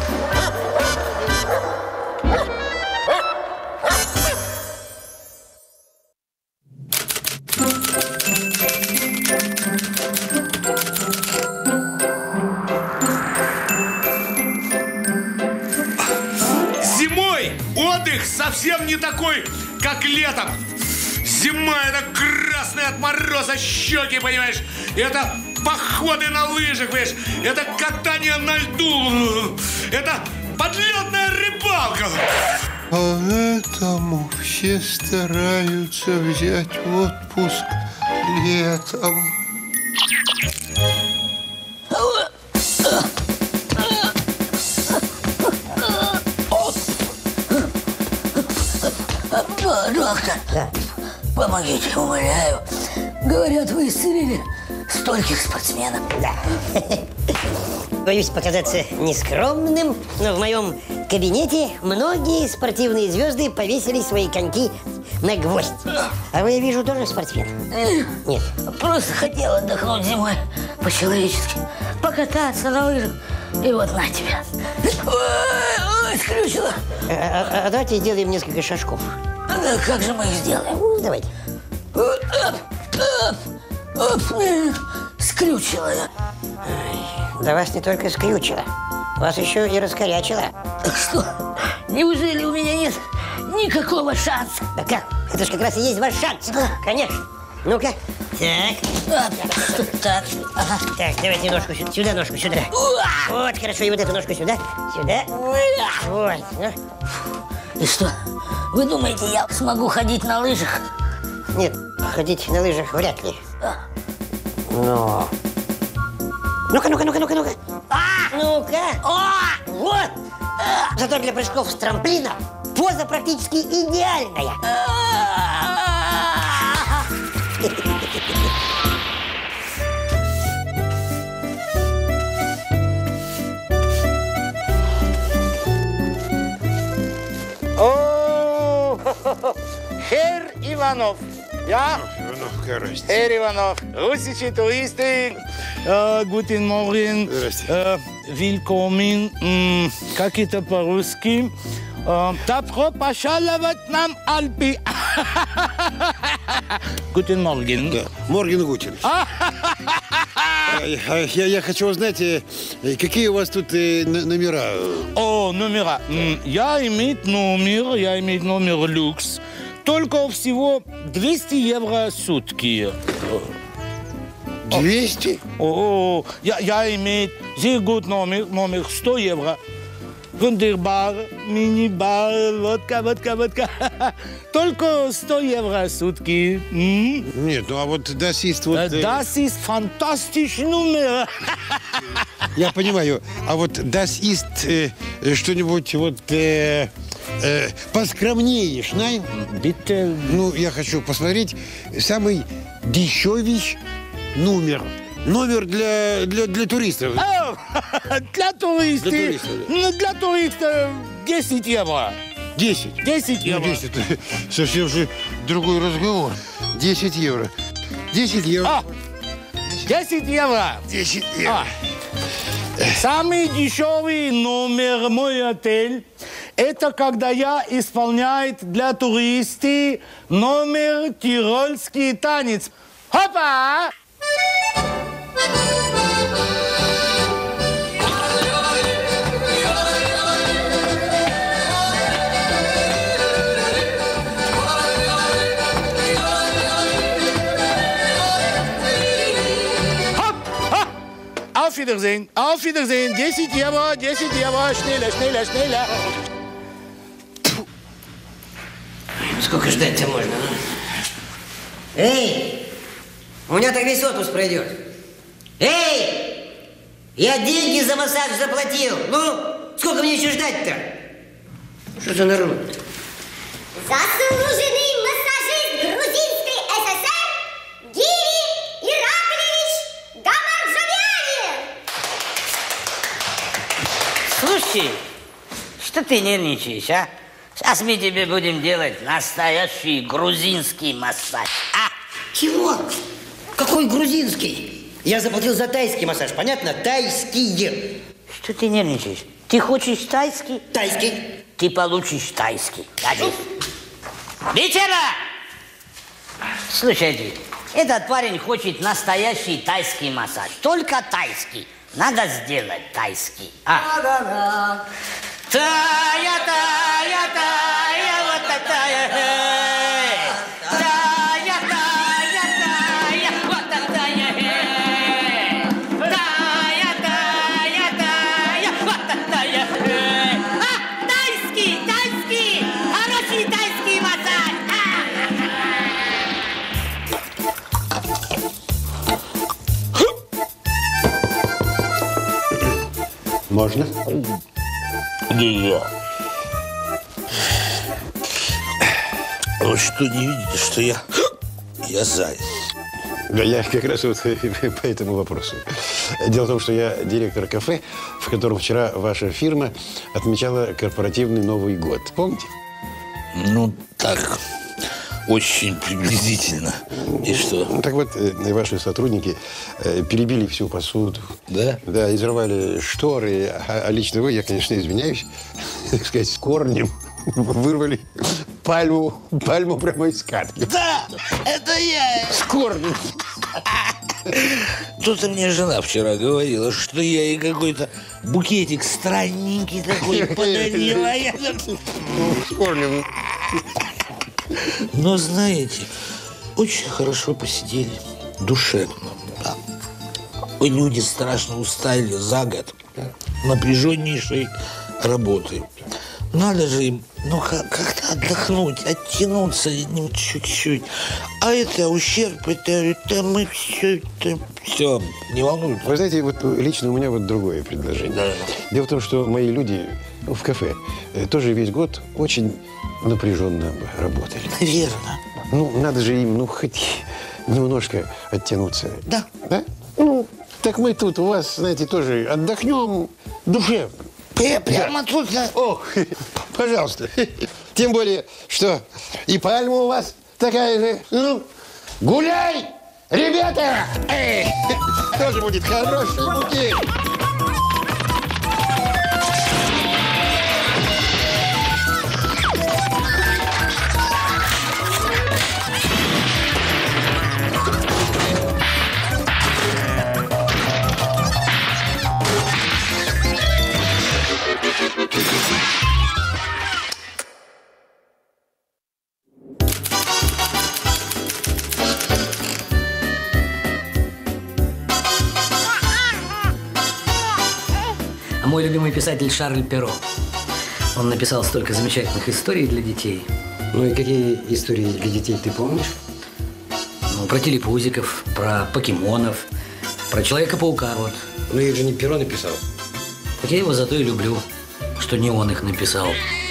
Зимой отдых совсем не такой, как летом. Зима — это красные от мороза щеки, понимаешь? Это походы на лыжах, понимаешь? Это катание на льду. Это подлетная рыбалка. Поэтому все стараются взять отпуск летом. Доктор, да. Помогите, умоляю. Говорят, вы исцелили стольких спортсменов. Да. Боюсь показаться нескромным, но в моем кабинете многие спортивные звезды повесили свои коньки на гвоздь. А вы, я вижу, тоже спортсмен? Нет. Просто хотел отдохнуть зимой по-человечески, покататься на лыжах. И вот на тебя. Ой, скрючило. А, а, а давайте сделаем несколько шажков. Да как же мы их сделаем? Ну, давайте. Оп, оп, оп, скрючило. Да вас не только скрючило, вас еще и раскорячило. Что? Неужели у меня нет никакого шанса? Да как? Это же как раз и есть ваш шанс. Да. Конечно. Ну-ка. Так. Так. Ага. Так, давайте ножку сюда. Сюда ножку, сюда. Вот, хорошо. И вот эту ножку сюда. Сюда. Вот. И что? Вы думаете, я смогу ходить на лыжах? Нет, ходить на лыжах вряд ли. Но... Ну-ка, ну-ка, ну-ка, ну-ка, ну-ка. А! Ну-ка. О! Вот. А! Зато для прыжков с трамплина поза практически идеальная. О, Herr Иванов. Ja? Иванов, Herr Иванов. Russische Touristin. Äh, guten Morgen. Здрасте. Äh, willkommen. М, как это по-русски? Äh, Добро пожаловать нам Альпи. Guten Morgen. Да. Морген Гутин. Я, я хочу узнать, какие у вас тут номера? О, номера. Я имею номер, я имею номер люкс. Только всего двести евро в сутки. двести? О, я, я имею very good номер, номер сто евро. Вундербар, мини-бар, водка, водка, водка. Только сто евро в сутки. М? Нет, ну а вот das ist вот... Das ist фантастичный номер. Я понимаю. А вот das ist э, что-нибудь вот э, э, поскромнее, знаешь? Bitte. Ну, я хочу посмотреть самый дешевый номер. Номер для, для, для туристов. О, для туристов. Для туристов. Ну, для туристов десять евро. десять? десять евро. Ну, десять. Совсем же другой разговор. десять евро. десять евро. А, десять евро. десять евро. А. Самый дешевый номер мой отель – это когда я исполняю для туристов номер тирольский танец. Хопа! Auf Wiedersehen, auf Wiedersehen. десять евро, десять евро. Schneller, schneller, schneller. Сколько ждать-то можно, а? Эй! У меня так весь отпуск пройдет. Эй! Я деньги за массаж заплатил. Ну, сколько мне еще ждать-то? Что за народ? Заслуженный массажист Грузинской ССР Гиви Ираклевич Гамарджоняни! Слушай, что ты нервничаешь, а? Сейчас мы тебе будем делать настоящий грузинский массаж, а? Чего? Какой грузинский? Я заплатил за тайский массаж, понятно? Тайский. Что ты нервничаешь? Ты хочешь тайский? Тайский. Ты получишь тайский. Садись. Вечера! Слушайте, этот парень хочет настоящий тайский массаж. Только тайский. Надо сделать тайский. А? Да-да-да. Тая, тая, тая, вот тая, эй. Тая, тая, тая, вот тая, эй. Тая, тая, тая, вот тая, эй. А, тайский, тайский, хороший тайский массаж. Можно? Нельзя. Вы что, не видите, что я... Я заяц? Да, я как раз вот по этому вопросу. Дело в том, что я директор кафе, в котором вчера ваша фирма отмечала корпоративный Новый год. Помните? Ну, так, очень приблизительно. И что? Так вот, ваши сотрудники перебили всю посуду. Да? Да, изрывали шторы. А, а лично вы, я, конечно, извиняюсь, так сказать, с корнем вырвали пальму, пальму прямо из катки. Да, это я. С корнем. Тут мне жена вчера говорила, что я ей какой-то букетик странненький такой подарила. А я... С корнем. Но, знаете, очень хорошо посидели, душевно. Да. Люди страшно устали за год напряженнейшей работы. Надо же им, ну, как-то отдохнуть, оттянуться чуть-чуть. А это ущерб, это, это мы все, это все, не волнуйтесь. Вы знаете, вот лично у меня вот другое предложение. Да. Дело в том, что мои люди в кафе тоже весь год очень напряженно работали. Верно. Ну, надо же им, ну, хоть немножко оттянуться. Да. Да? Ну, так мы тут у вас, знаете, тоже отдохнем душевно. Прямо тут, да? О, пожалуйста. Тем более, что и пальма у вас такая же. Ну, гуляй, ребята! Эй, тоже будет хороший букет. мой любимый писатель Шарль Перро. Он написал столько замечательных историй для детей. Ну и какие истории для детей ты помнишь? Ну, про телепузиков, про покемонов, про Человека-паука, вот. Ну их же не Перро написал. Так я его зато и люблю, что не он их написал.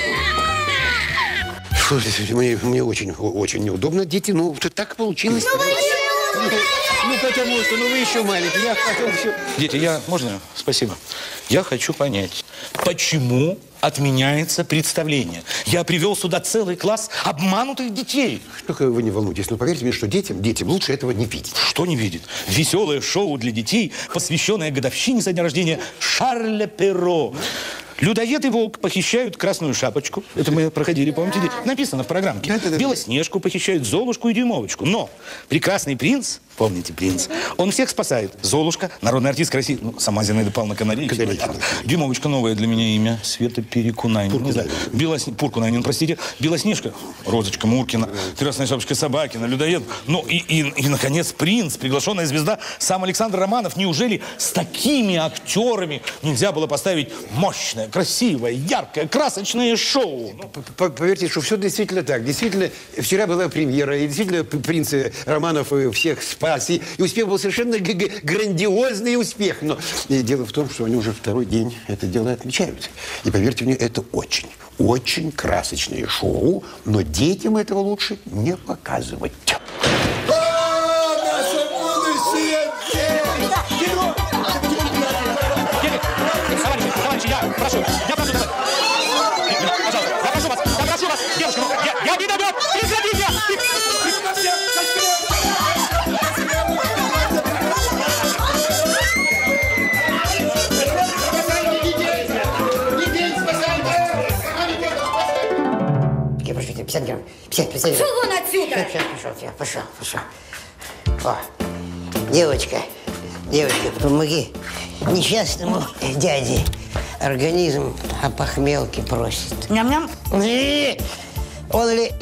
Слушайте, мне, мне очень, очень неудобно, дети, ну, так получилось. Ну, вы ну, ну, потому что, ну, вы еще маленькие, я потом все... Дети, я... Можно? Спасибо. Я хочу понять, почему отменяется представление? Я привел сюда целый класс обманутых детей. Только вы не волнуйтесь, но поверьте мне, что детям, детям лучше этого не видеть. Что не видит? Веселое шоу для детей, посвященное годовщине со дня рождения Шарля Перро. Людоед и волк похищают Красную Шапочку. Это мы проходили, помните? Написано в программке. Да, да, да. Белоснежку похищают, Золушку и Дюймовочку. Но Прекрасный принц, помните принц, он всех спасает. Золушка, народный артист России, ну, сама Зинаида Павловна Канарейчик. Дюймовочка, новое для меня имя, Света Перекунайнин. Не знаю. Белосне... Пуркунайнин, простите. Белоснежка, Розочка Муркина, Красная Шапочка Собакина, Людоед. Ну и, и, и, наконец, принц, приглашенная звезда, сам Александр Романов. Неужели с такими актерами нельзя было поставить мощное, красивое, яркое, красочное шоу? Поверьте, что все действительно так. Действительно, вчера была премьера, и действительно принц Романов всех спас. И, и успех был совершенно грандиозный успех. Но дело в том, что они уже второй день это дело отмечают. И поверьте мне, это очень, очень красочное шоу, но детям этого лучше не показывать. Я прошу, я прошу, пожалуйста, я прошу вас, я прошу вас, девушка, я, я виноват, прекратите! Я прошу тебя, пятьдесят грамм, пятьдесят, пятьдесят. Пошел вон отсюда! Сейчас, пошел, я, пошел, пошел. О, девочка, девочка, помоги несчастному дяде. Организм о похмелке просит. Ням-ням. Он ли...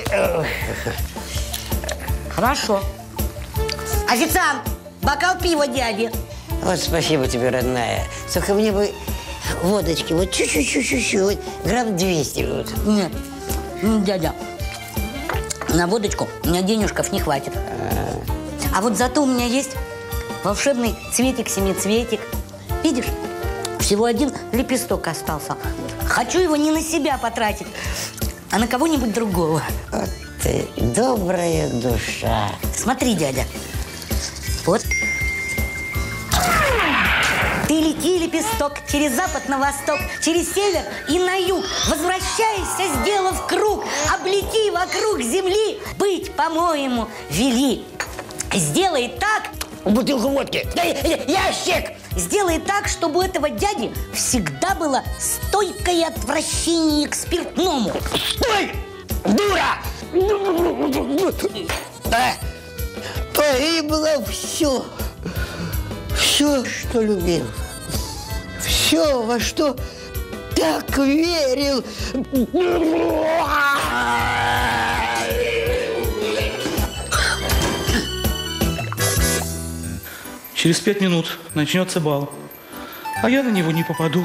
Хорошо. Официант, бокал пива дяде. Вот спасибо тебе, родная. Только мне бы водочки, вот чуть-чуть-чуть-чуть, вот грамм двести. Вот. Нет, дядя, на водочку у меня денежков не хватит. А, а вот зато у меня есть волшебный цветик-семицветик. Видишь? Всего один лепесток остался. Хочу его не на себя потратить, а на кого-нибудь другого. Вот ты добрая душа. Смотри, дядя. Вот. Ты лети, лепесток, через запад на восток, через север и на юг. Возвращайся, сделав круг, облети вокруг земли. Быть, по-моему, вели. Сделай так... Бутылку водки. Ящик! Сделай так, чтобы у этого дяди всегда было стойкое отвращение к спиртному. Стой! Дура! Да. Погибло все. Все, что любил. Все, во что так верил. Через пять минут начнется бал, а я на него не попаду.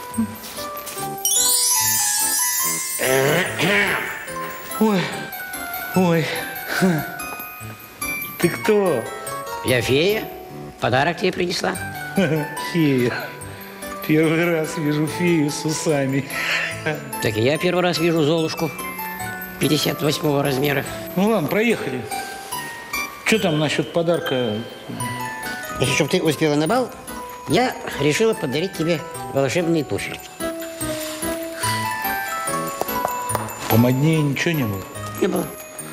Ой, ой, ты кто? Я фея. Подарок тебе принесла. Фея. Первый раз вижу фею с усами. Так и я первый раз вижу Золушку пятьдесят восьмого размера. Ну ладно, проехали. Что там насчет подарка? Если чтобы ты успела на бал, я решила подарить тебе волшебные туфельки. Помоднее ничего не было? Не было.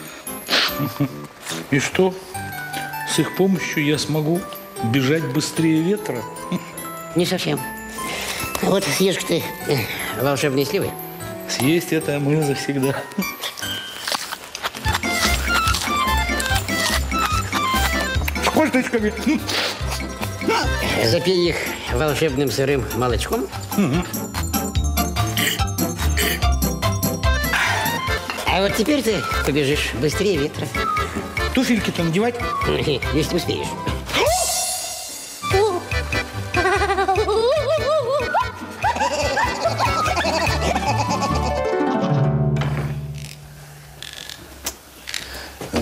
И что? С их помощью я смогу бежать быстрее ветра? Не совсем. Вот съешь ты волшебные сливы. Съесть это мы завсегда. С косточками. Запей их волшебным сырым молочком. Угу. А вот теперь ты побежишь быстрее ветра. Туфельки-то надевать? Если успеешь.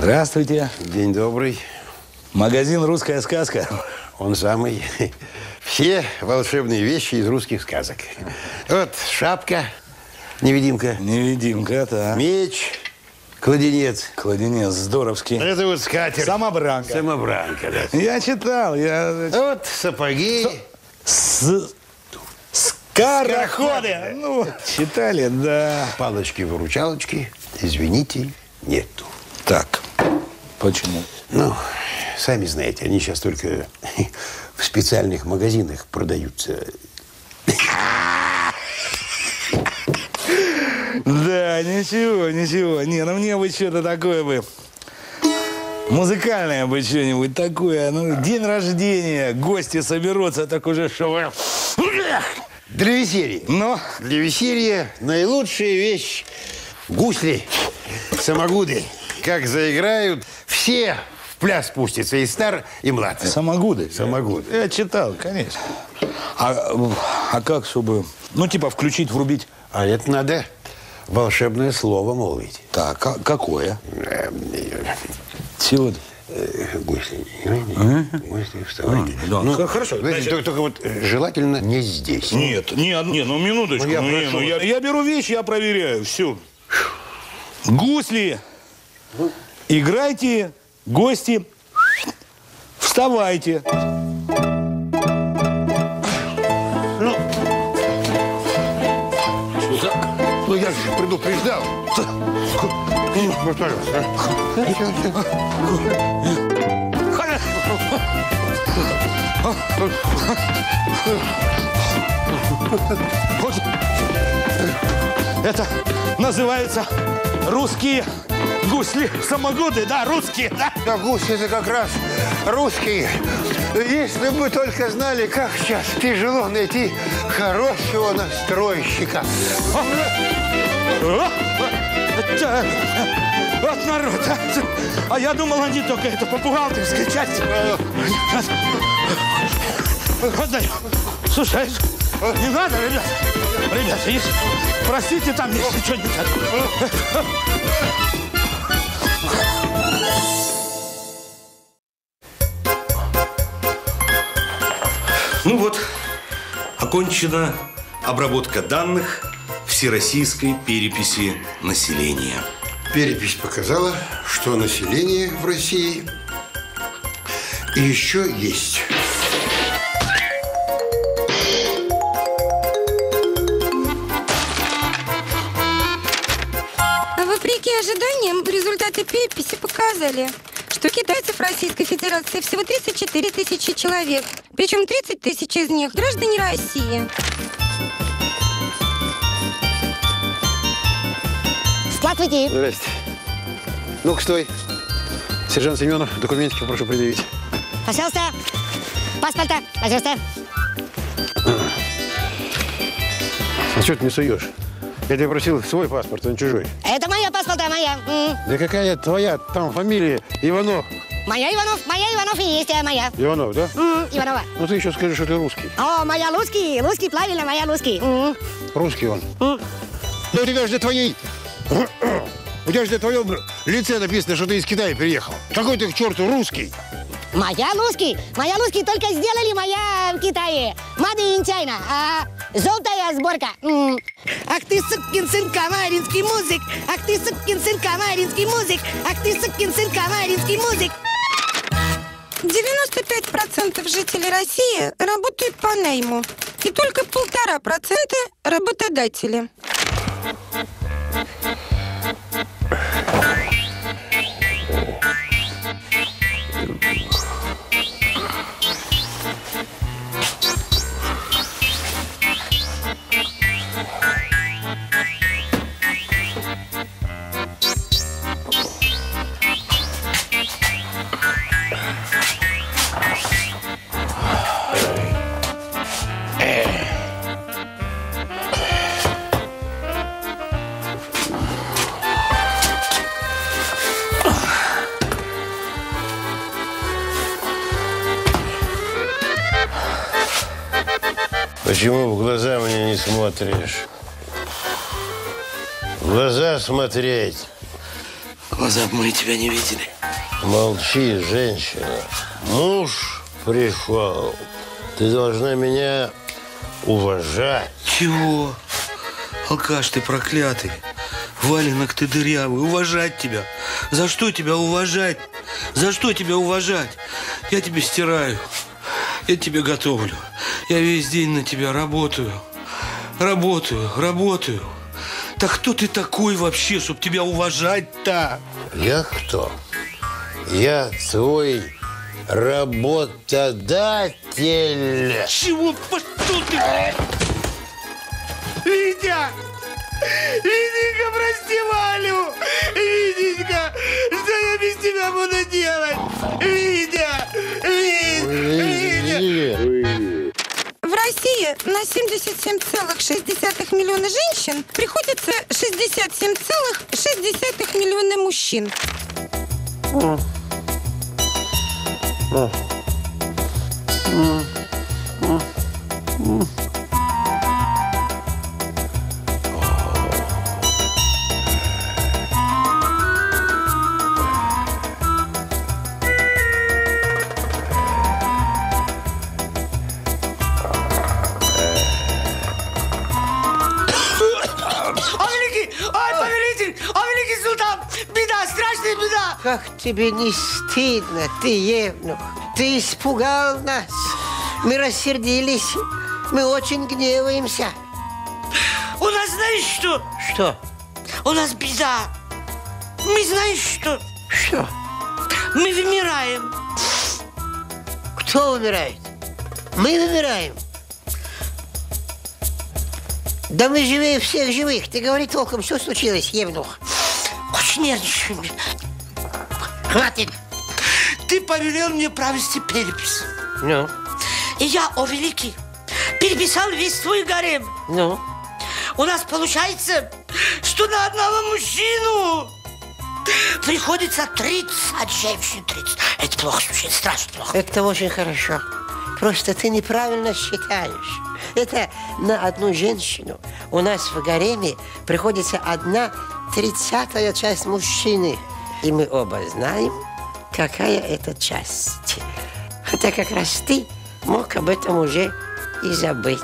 Здравствуйте. День добрый. Магазин «Русская сказка». Он самый. Все волшебные вещи из русских сказок. Вот шапка, невидимка. Невидимка, да. Меч, кладенец. Кладенец, здоровский. Это вот скатерть. Самобранка. Самобранка, да. Я читал. Я... Вот сапоги. С... Скороходы. Ну, читали, да. Палочки-выручалочки, извините, нету. Так, почему? Ну, сами знаете, они сейчас только в специальных магазинах продаются. Да, ничего, ничего. Не, ну мне бы что-то такое бы. Музыкальное бы что-нибудь такое. Ну, день рождения, гости соберутся, так уже что. Для веселья. Но для веселья наилучшая вещь – гусли, самогуды. Как заиграют, все в пляс пустятся, и стар, и млад. Самогуды? Самогуды. Я читал, конечно. А, а как, чтобы, ну, типа, включить, врубить? А это надо волшебное слово молвить. Так, а какое? Чего? Гусли. Гусли, вставайте. А, да. Ну, хорошо. Знаете, только, только вот желательно не здесь. Нет, нет, нет, ну минуточку. Ну, я, ну, прошу, ну, я, я беру вещи, я проверяю. Все. Гусли. Играйте, гости. Вставайте. Ну, ну я же предупреждал. Вот, пожалуйста. Это называется русские гусли, самогуды, да, русские, да? Да, гусли это как раз русские. Если бы мы только знали, как сейчас тяжело найти хорошего настройщика. Вот народ, а, а я думал, они только это по бухгалтерской части. Вот даю. Слушай, не надо, ребят. Ребята, если, простите, там если что-нибудь. Ну вот, окончена обработка данных всероссийской переписи населения. Перепись показала, что население в России еще есть. Вопреки ожиданиям, результаты переписи показали, что китайцев в Российской Федерации всего тридцать четыре тысячи человек. Причем тридцать тысяч из них граждане России. Здравствуйте. Здрасте. Ну-ка, стой. Сержант Семенов, документики прошу предъявить. Пожалуйста. Паспорта, пожалуйста. А что ты не суешь? Я тебя просил свой паспорт, а не чужой. Это моя паспорта, моя. М. Да какая твоя там фамилия Иванов? Моя Иванов, моя Иванов и есть моя. Иванов, да? М, Иванова. Ну ты еще скажи, что ты русский. О, моя русский, русский, правильно, моя русский. М. Русский он. М. Да у тебя же для твоей... У тебя же на твоем лице написано, что ты из Китая приехал. Какой ты к черту русский? Моя русский, моя русский только сделали моя в Китае. Made in China. А, желтая сборка. М. Ах ты, сукин сын, камаринский музык. Ах ты, сукин сын, камаринский музык. Ах ты, сукин сын, камаринский музык. девяносто пять процентов жителей России работают по найму. И только полтора процента работодатели. Почему в глаза мне не смотришь? В глаза смотреть. Глаза бы мы тебя не видели. Молчи, женщина. Муж пришел. Ты должна меня уважать. Чего? Алкаш ты проклятый. Валенок ты дырявый. Уважать тебя. За что тебя уважать? За что тебя уважать? Я тебе стираю. Я тебе готовлю. Я весь день на тебя работаю. Работаю, работаю. Так кто ты такой вообще, чтобы тебя уважать-то? Я кто? Я твой работодатель. Чего? Что ты? Витя! Витенька, прости Валю! Витенька, что я без тебя буду делать? Витя! Витя! Витя! В России на семьдесят семь целых шесть десятых миллиона женщин приходится шестьдесят семь целых шесть десятых миллиона мужчин. Как тебе не стыдно, ты, Евнух? Ты испугал нас. Мы рассердились. Мы очень гневаемся. У нас знаешь что? Что? У нас беда. Мы знаешь что? Что? Мы вымираем. Кто умирает? Мы вымираем. Да мы живее всех живых. Ты говори толком, что случилось, Евнух? Очень нервничаем. Хватит. Ты повелел мне провести перепись. Ну? И я, о великий, переписал весь твой гарем. Ну? У нас получается, что на одного мужчину приходится тридцать женщин. тридцать. Это плохо, очень страшно плохо. Это очень хорошо. Просто ты неправильно считаешь. Это на одну женщину у нас в гареме приходится одна тридцатая часть мужчины. И мы оба знаем, какая это часть. Хотя как раз ты мог об этом уже и забыть.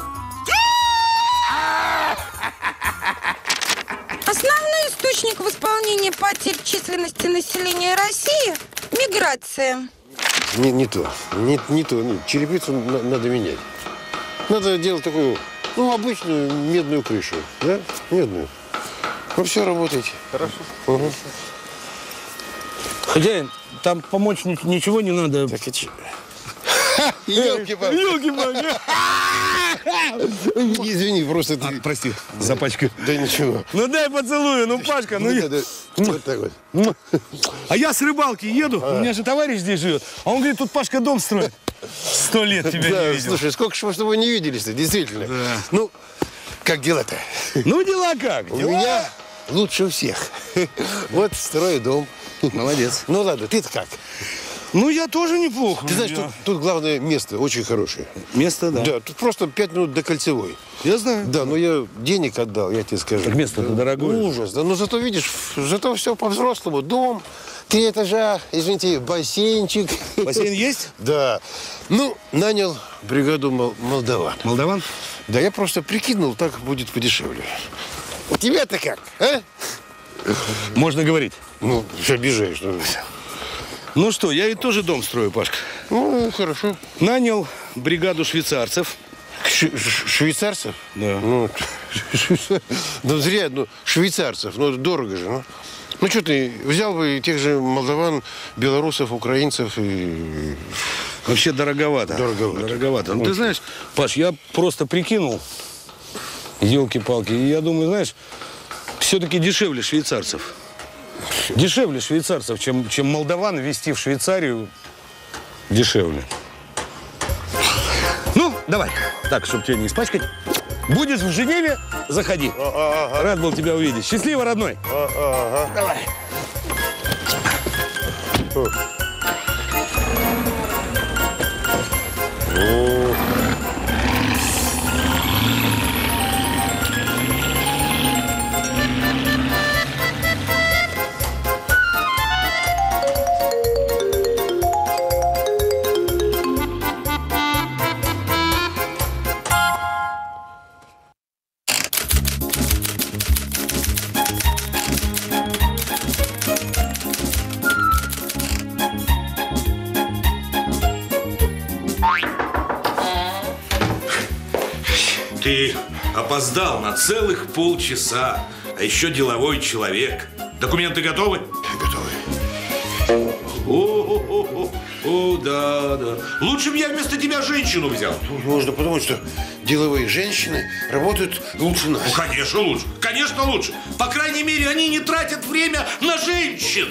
Основной источник восполнения потерь численности населения России – миграция. Не, не то, не, не то. Не. Черепицу на, надо менять. Надо делать такую, ну, обычную медную крышу, да? Медную. Ну, все, работайте. Хорошо. Угу. Хозяин, там помочь ни, ничего не надо. Так и че? Ёлки-палки. Ёлки-палки. Извини, просто ты... А, прости, запачкаю. Да ничего. Ну дай поцелую, ну, Пашка, ну... Я... Вот так вот. А я с рыбалки еду, а. У меня же товарищ здесь живет. А он говорит, тут Пашка дом строит. Сто лет тебя да, не видел. Слушай, сколько же мы с тобой не виделись-то, действительно. Да. Ну, как дела-то? Ну, дела как? У дела? меня лучше у всех. Вот строю дом. Молодец. Ну ладно, ты-то как? Ну, я тоже неплохо. Ты знаешь, я... тут, тут главное место очень хорошее. Место, да? Да, тут просто пять минут до Кольцевой. Я знаю. Да, но я денег отдал, я тебе скажу. Так место-то да, дорогое. Ужас, да, но зато, видишь, зато все по-взрослому. Дом, три этажа, извините, бассейнчик. Бассейн есть? Да. Ну, нанял бригаду мол молдаван. Молдаван? Да, я просто прикинул, так будет подешевле. У тебя-то как, а? Можно говорить. Ну, все обижаешь. Ну. ну что, я ведь тоже дом строю, Пашка. Ну, хорошо. Нанял бригаду швейцарцев. Ш швейцарцев? Да. Ну, ну, зря, ну, швейцарцев, ну, дорого же, ну. Ну, что ты, взял бы тех же молдаван, белорусов, украинцев и... Вообще дороговато. Дороговато. Дороговато. Ну, ты знаешь, Паш, я просто прикинул, елки-палки, и я думаю, знаешь, все-таки дешевле швейцарцев. Дешевле швейцарцев, чем, чем молдаван везти в Швейцарию. Дешевле. Ну, давай. Так, чтобы тебя не испачкать. Будешь в Женеве, заходи. А, ага. Рад был тебя увидеть. Счастливо, родной. А, ага. Давай. О. Ты опоздал на целых полчаса, а еще деловой человек. Документы готовы? Готовы. О, о, да, да. Лучше бы я вместо тебя женщину взял. Можно подумать, что деловые женщины работают лучше нас. Ну, конечно, лучше. Конечно, лучше. По крайней мере, они не тратят время на женщин.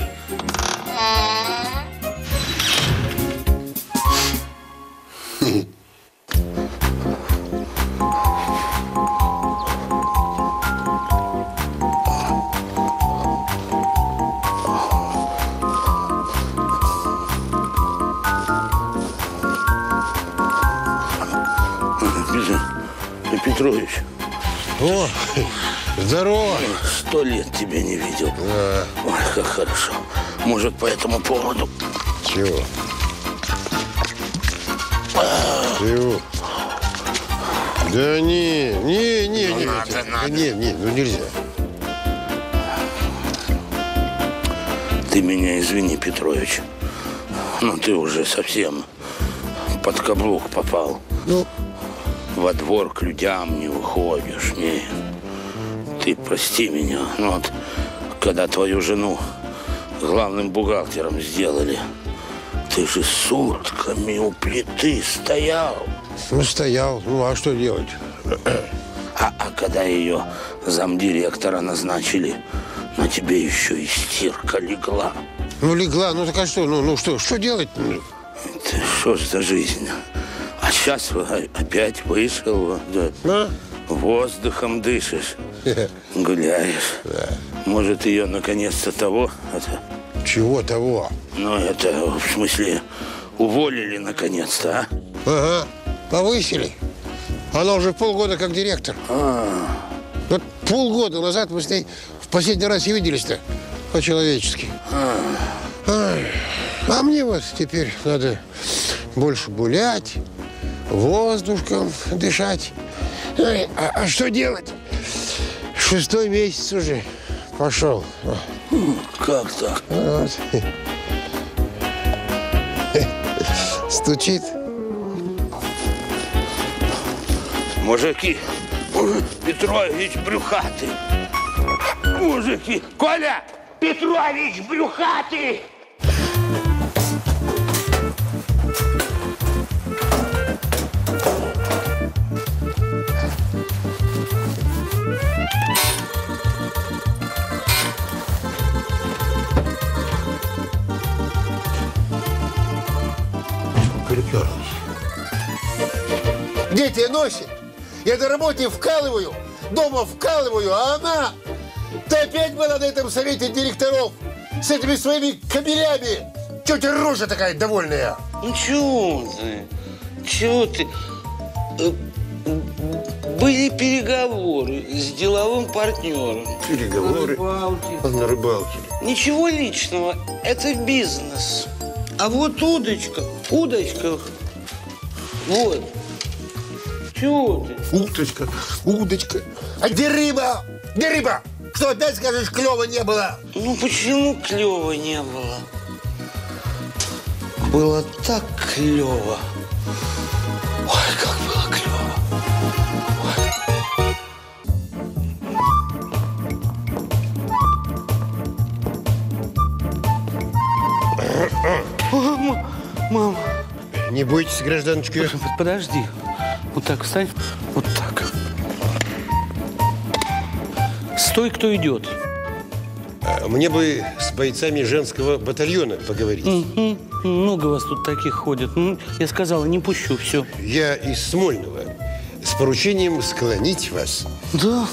Петрович. О, здорово. Сто лет тебя не видел. Да. Ой, как хорошо. Может, по этому поводу... Чего? Чего? Да не, не, не, Ну, не. надо, это, надо. Не, не, ну нельзя. Ты меня извини, Петрович. Но ты уже совсем под каблук попал. Ну? Во двор к людям не выходишь, не. Ты прости меня, но вот когда твою жену главным бухгалтером сделали, ты же сутками у плиты стоял. Ну, стоял. Ну, а что делать? А, а когда ее замдиректора назначили, на тебе еще и стирка легла. Ну, легла. Ну, так а что? Ну, ну что? Что делать? Ты что ж за жизнь? А сейчас опять вышел, да, а? Воздухом дышишь, гуляешь. Да. Может, ее наконец-то того? Это... Чего того? Ну, это, в смысле, уволили наконец-то, а? Ага, повысили. Она уже полгода как директор. А. Вот полгода назад мы с ней в последний раз и виделись-то по-человечески. А. А. а мне вот теперь надо больше гулять, воздушком дышать. А, а что делать? Шестой месяц уже пошел. Как так? Вот. Стучит. Мужики, Петрович брюхатый. Мужики, Коля, Петрович брюхатый. Приперлись. Дети носит. Я на работе вкалываю, дома вкалываю, а она... Ты опять была на этом совете директоров с этими своими кабелями. Чего у тебя рожа такая довольная? Ну чего ты? Чего ты? Были переговоры с деловым партнером. Переговоры? На рыбалке. На рыбалке. Ничего личного. Это бизнес. А вот удочка. Удочка. Вот. Чего ты? Удочка, удочка. А где рыба? Где рыба? Что, опять скажешь, клёва не было? Ну, почему клёва не было? Было так клёво. Ой, как было клёво. Ой. Мама. Не бойтесь, гражданочка. Подожди. Вот так встань. Вот так. Стой, кто идет. Мне бы с бойцами женского батальона поговорить. Угу. Много вас тут таких ходит. Ну, я сказала, не пущу, все. Я из Смольного. С поручением склонить вас. Да?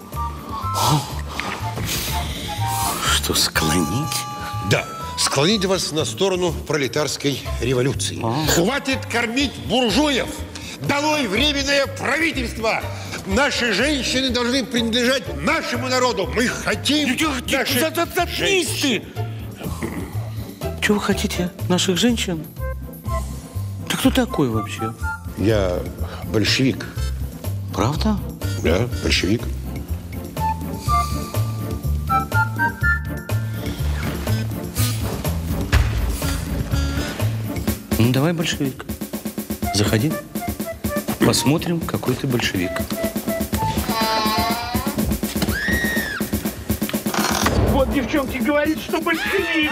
Что, склонить? Да. Склонить вас на сторону пролетарской революции. А. Хватит кормить буржуев! Долой временное правительство! Наши женщины должны принадлежать нашему народу. Мы хотим наших Заткнись ты! Чего вы хотите? Наших женщин? Ты кто такой вообще? Я большевик. Правда? Да, большевик. Ну, давай, большевик. Заходи. Посмотрим, какой ты большевик. девчонки говорит, что большевик.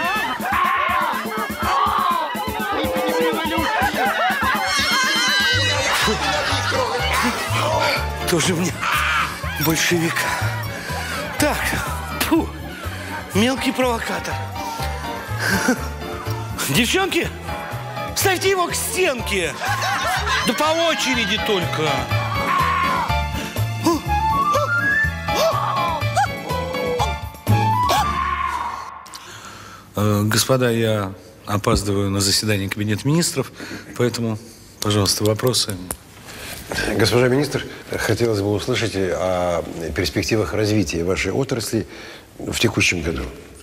Тоже мне большевик. Так, фу, мелкий провокатор. Девчонки, ставьте его к стенке. Да по очереди только. Господа, я опаздываю на заседание Кабинета министров, поэтому, пожалуйста, вопросы. Госпожа министр, хотелось бы услышать о перспективах развития вашей отрасли в текущем году.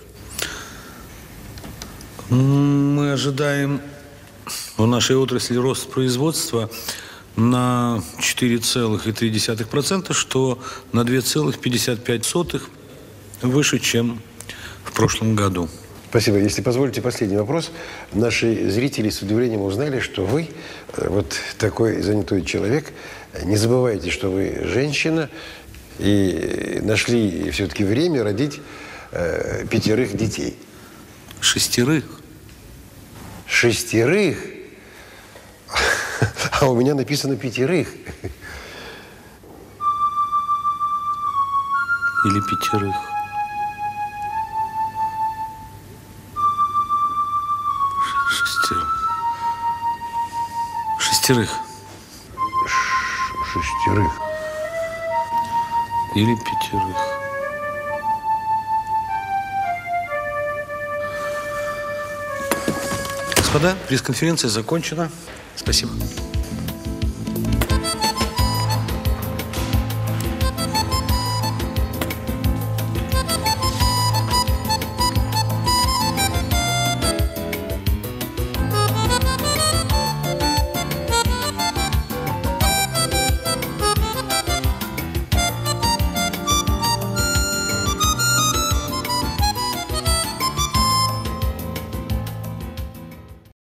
Мы ожидаем в нашей отрасли рост производства на четыре целых три десятых процента, что на два целых пятьдесят пять сотых выше, чем в прошлом году. Спасибо. Если позволите, последний вопрос. Наши зрители с удивлением узнали, что вы, вот такой занятой человек, не забывайте, что вы женщина, и нашли все-таки время родить э, пятерых детей. Шестерых. Шестерых? А у меня написано пятерых. Или пятерых. Шестерых. Шестерых. Шестерых. Или пятерых. Господа, пресс-конференция закончена. Спасибо.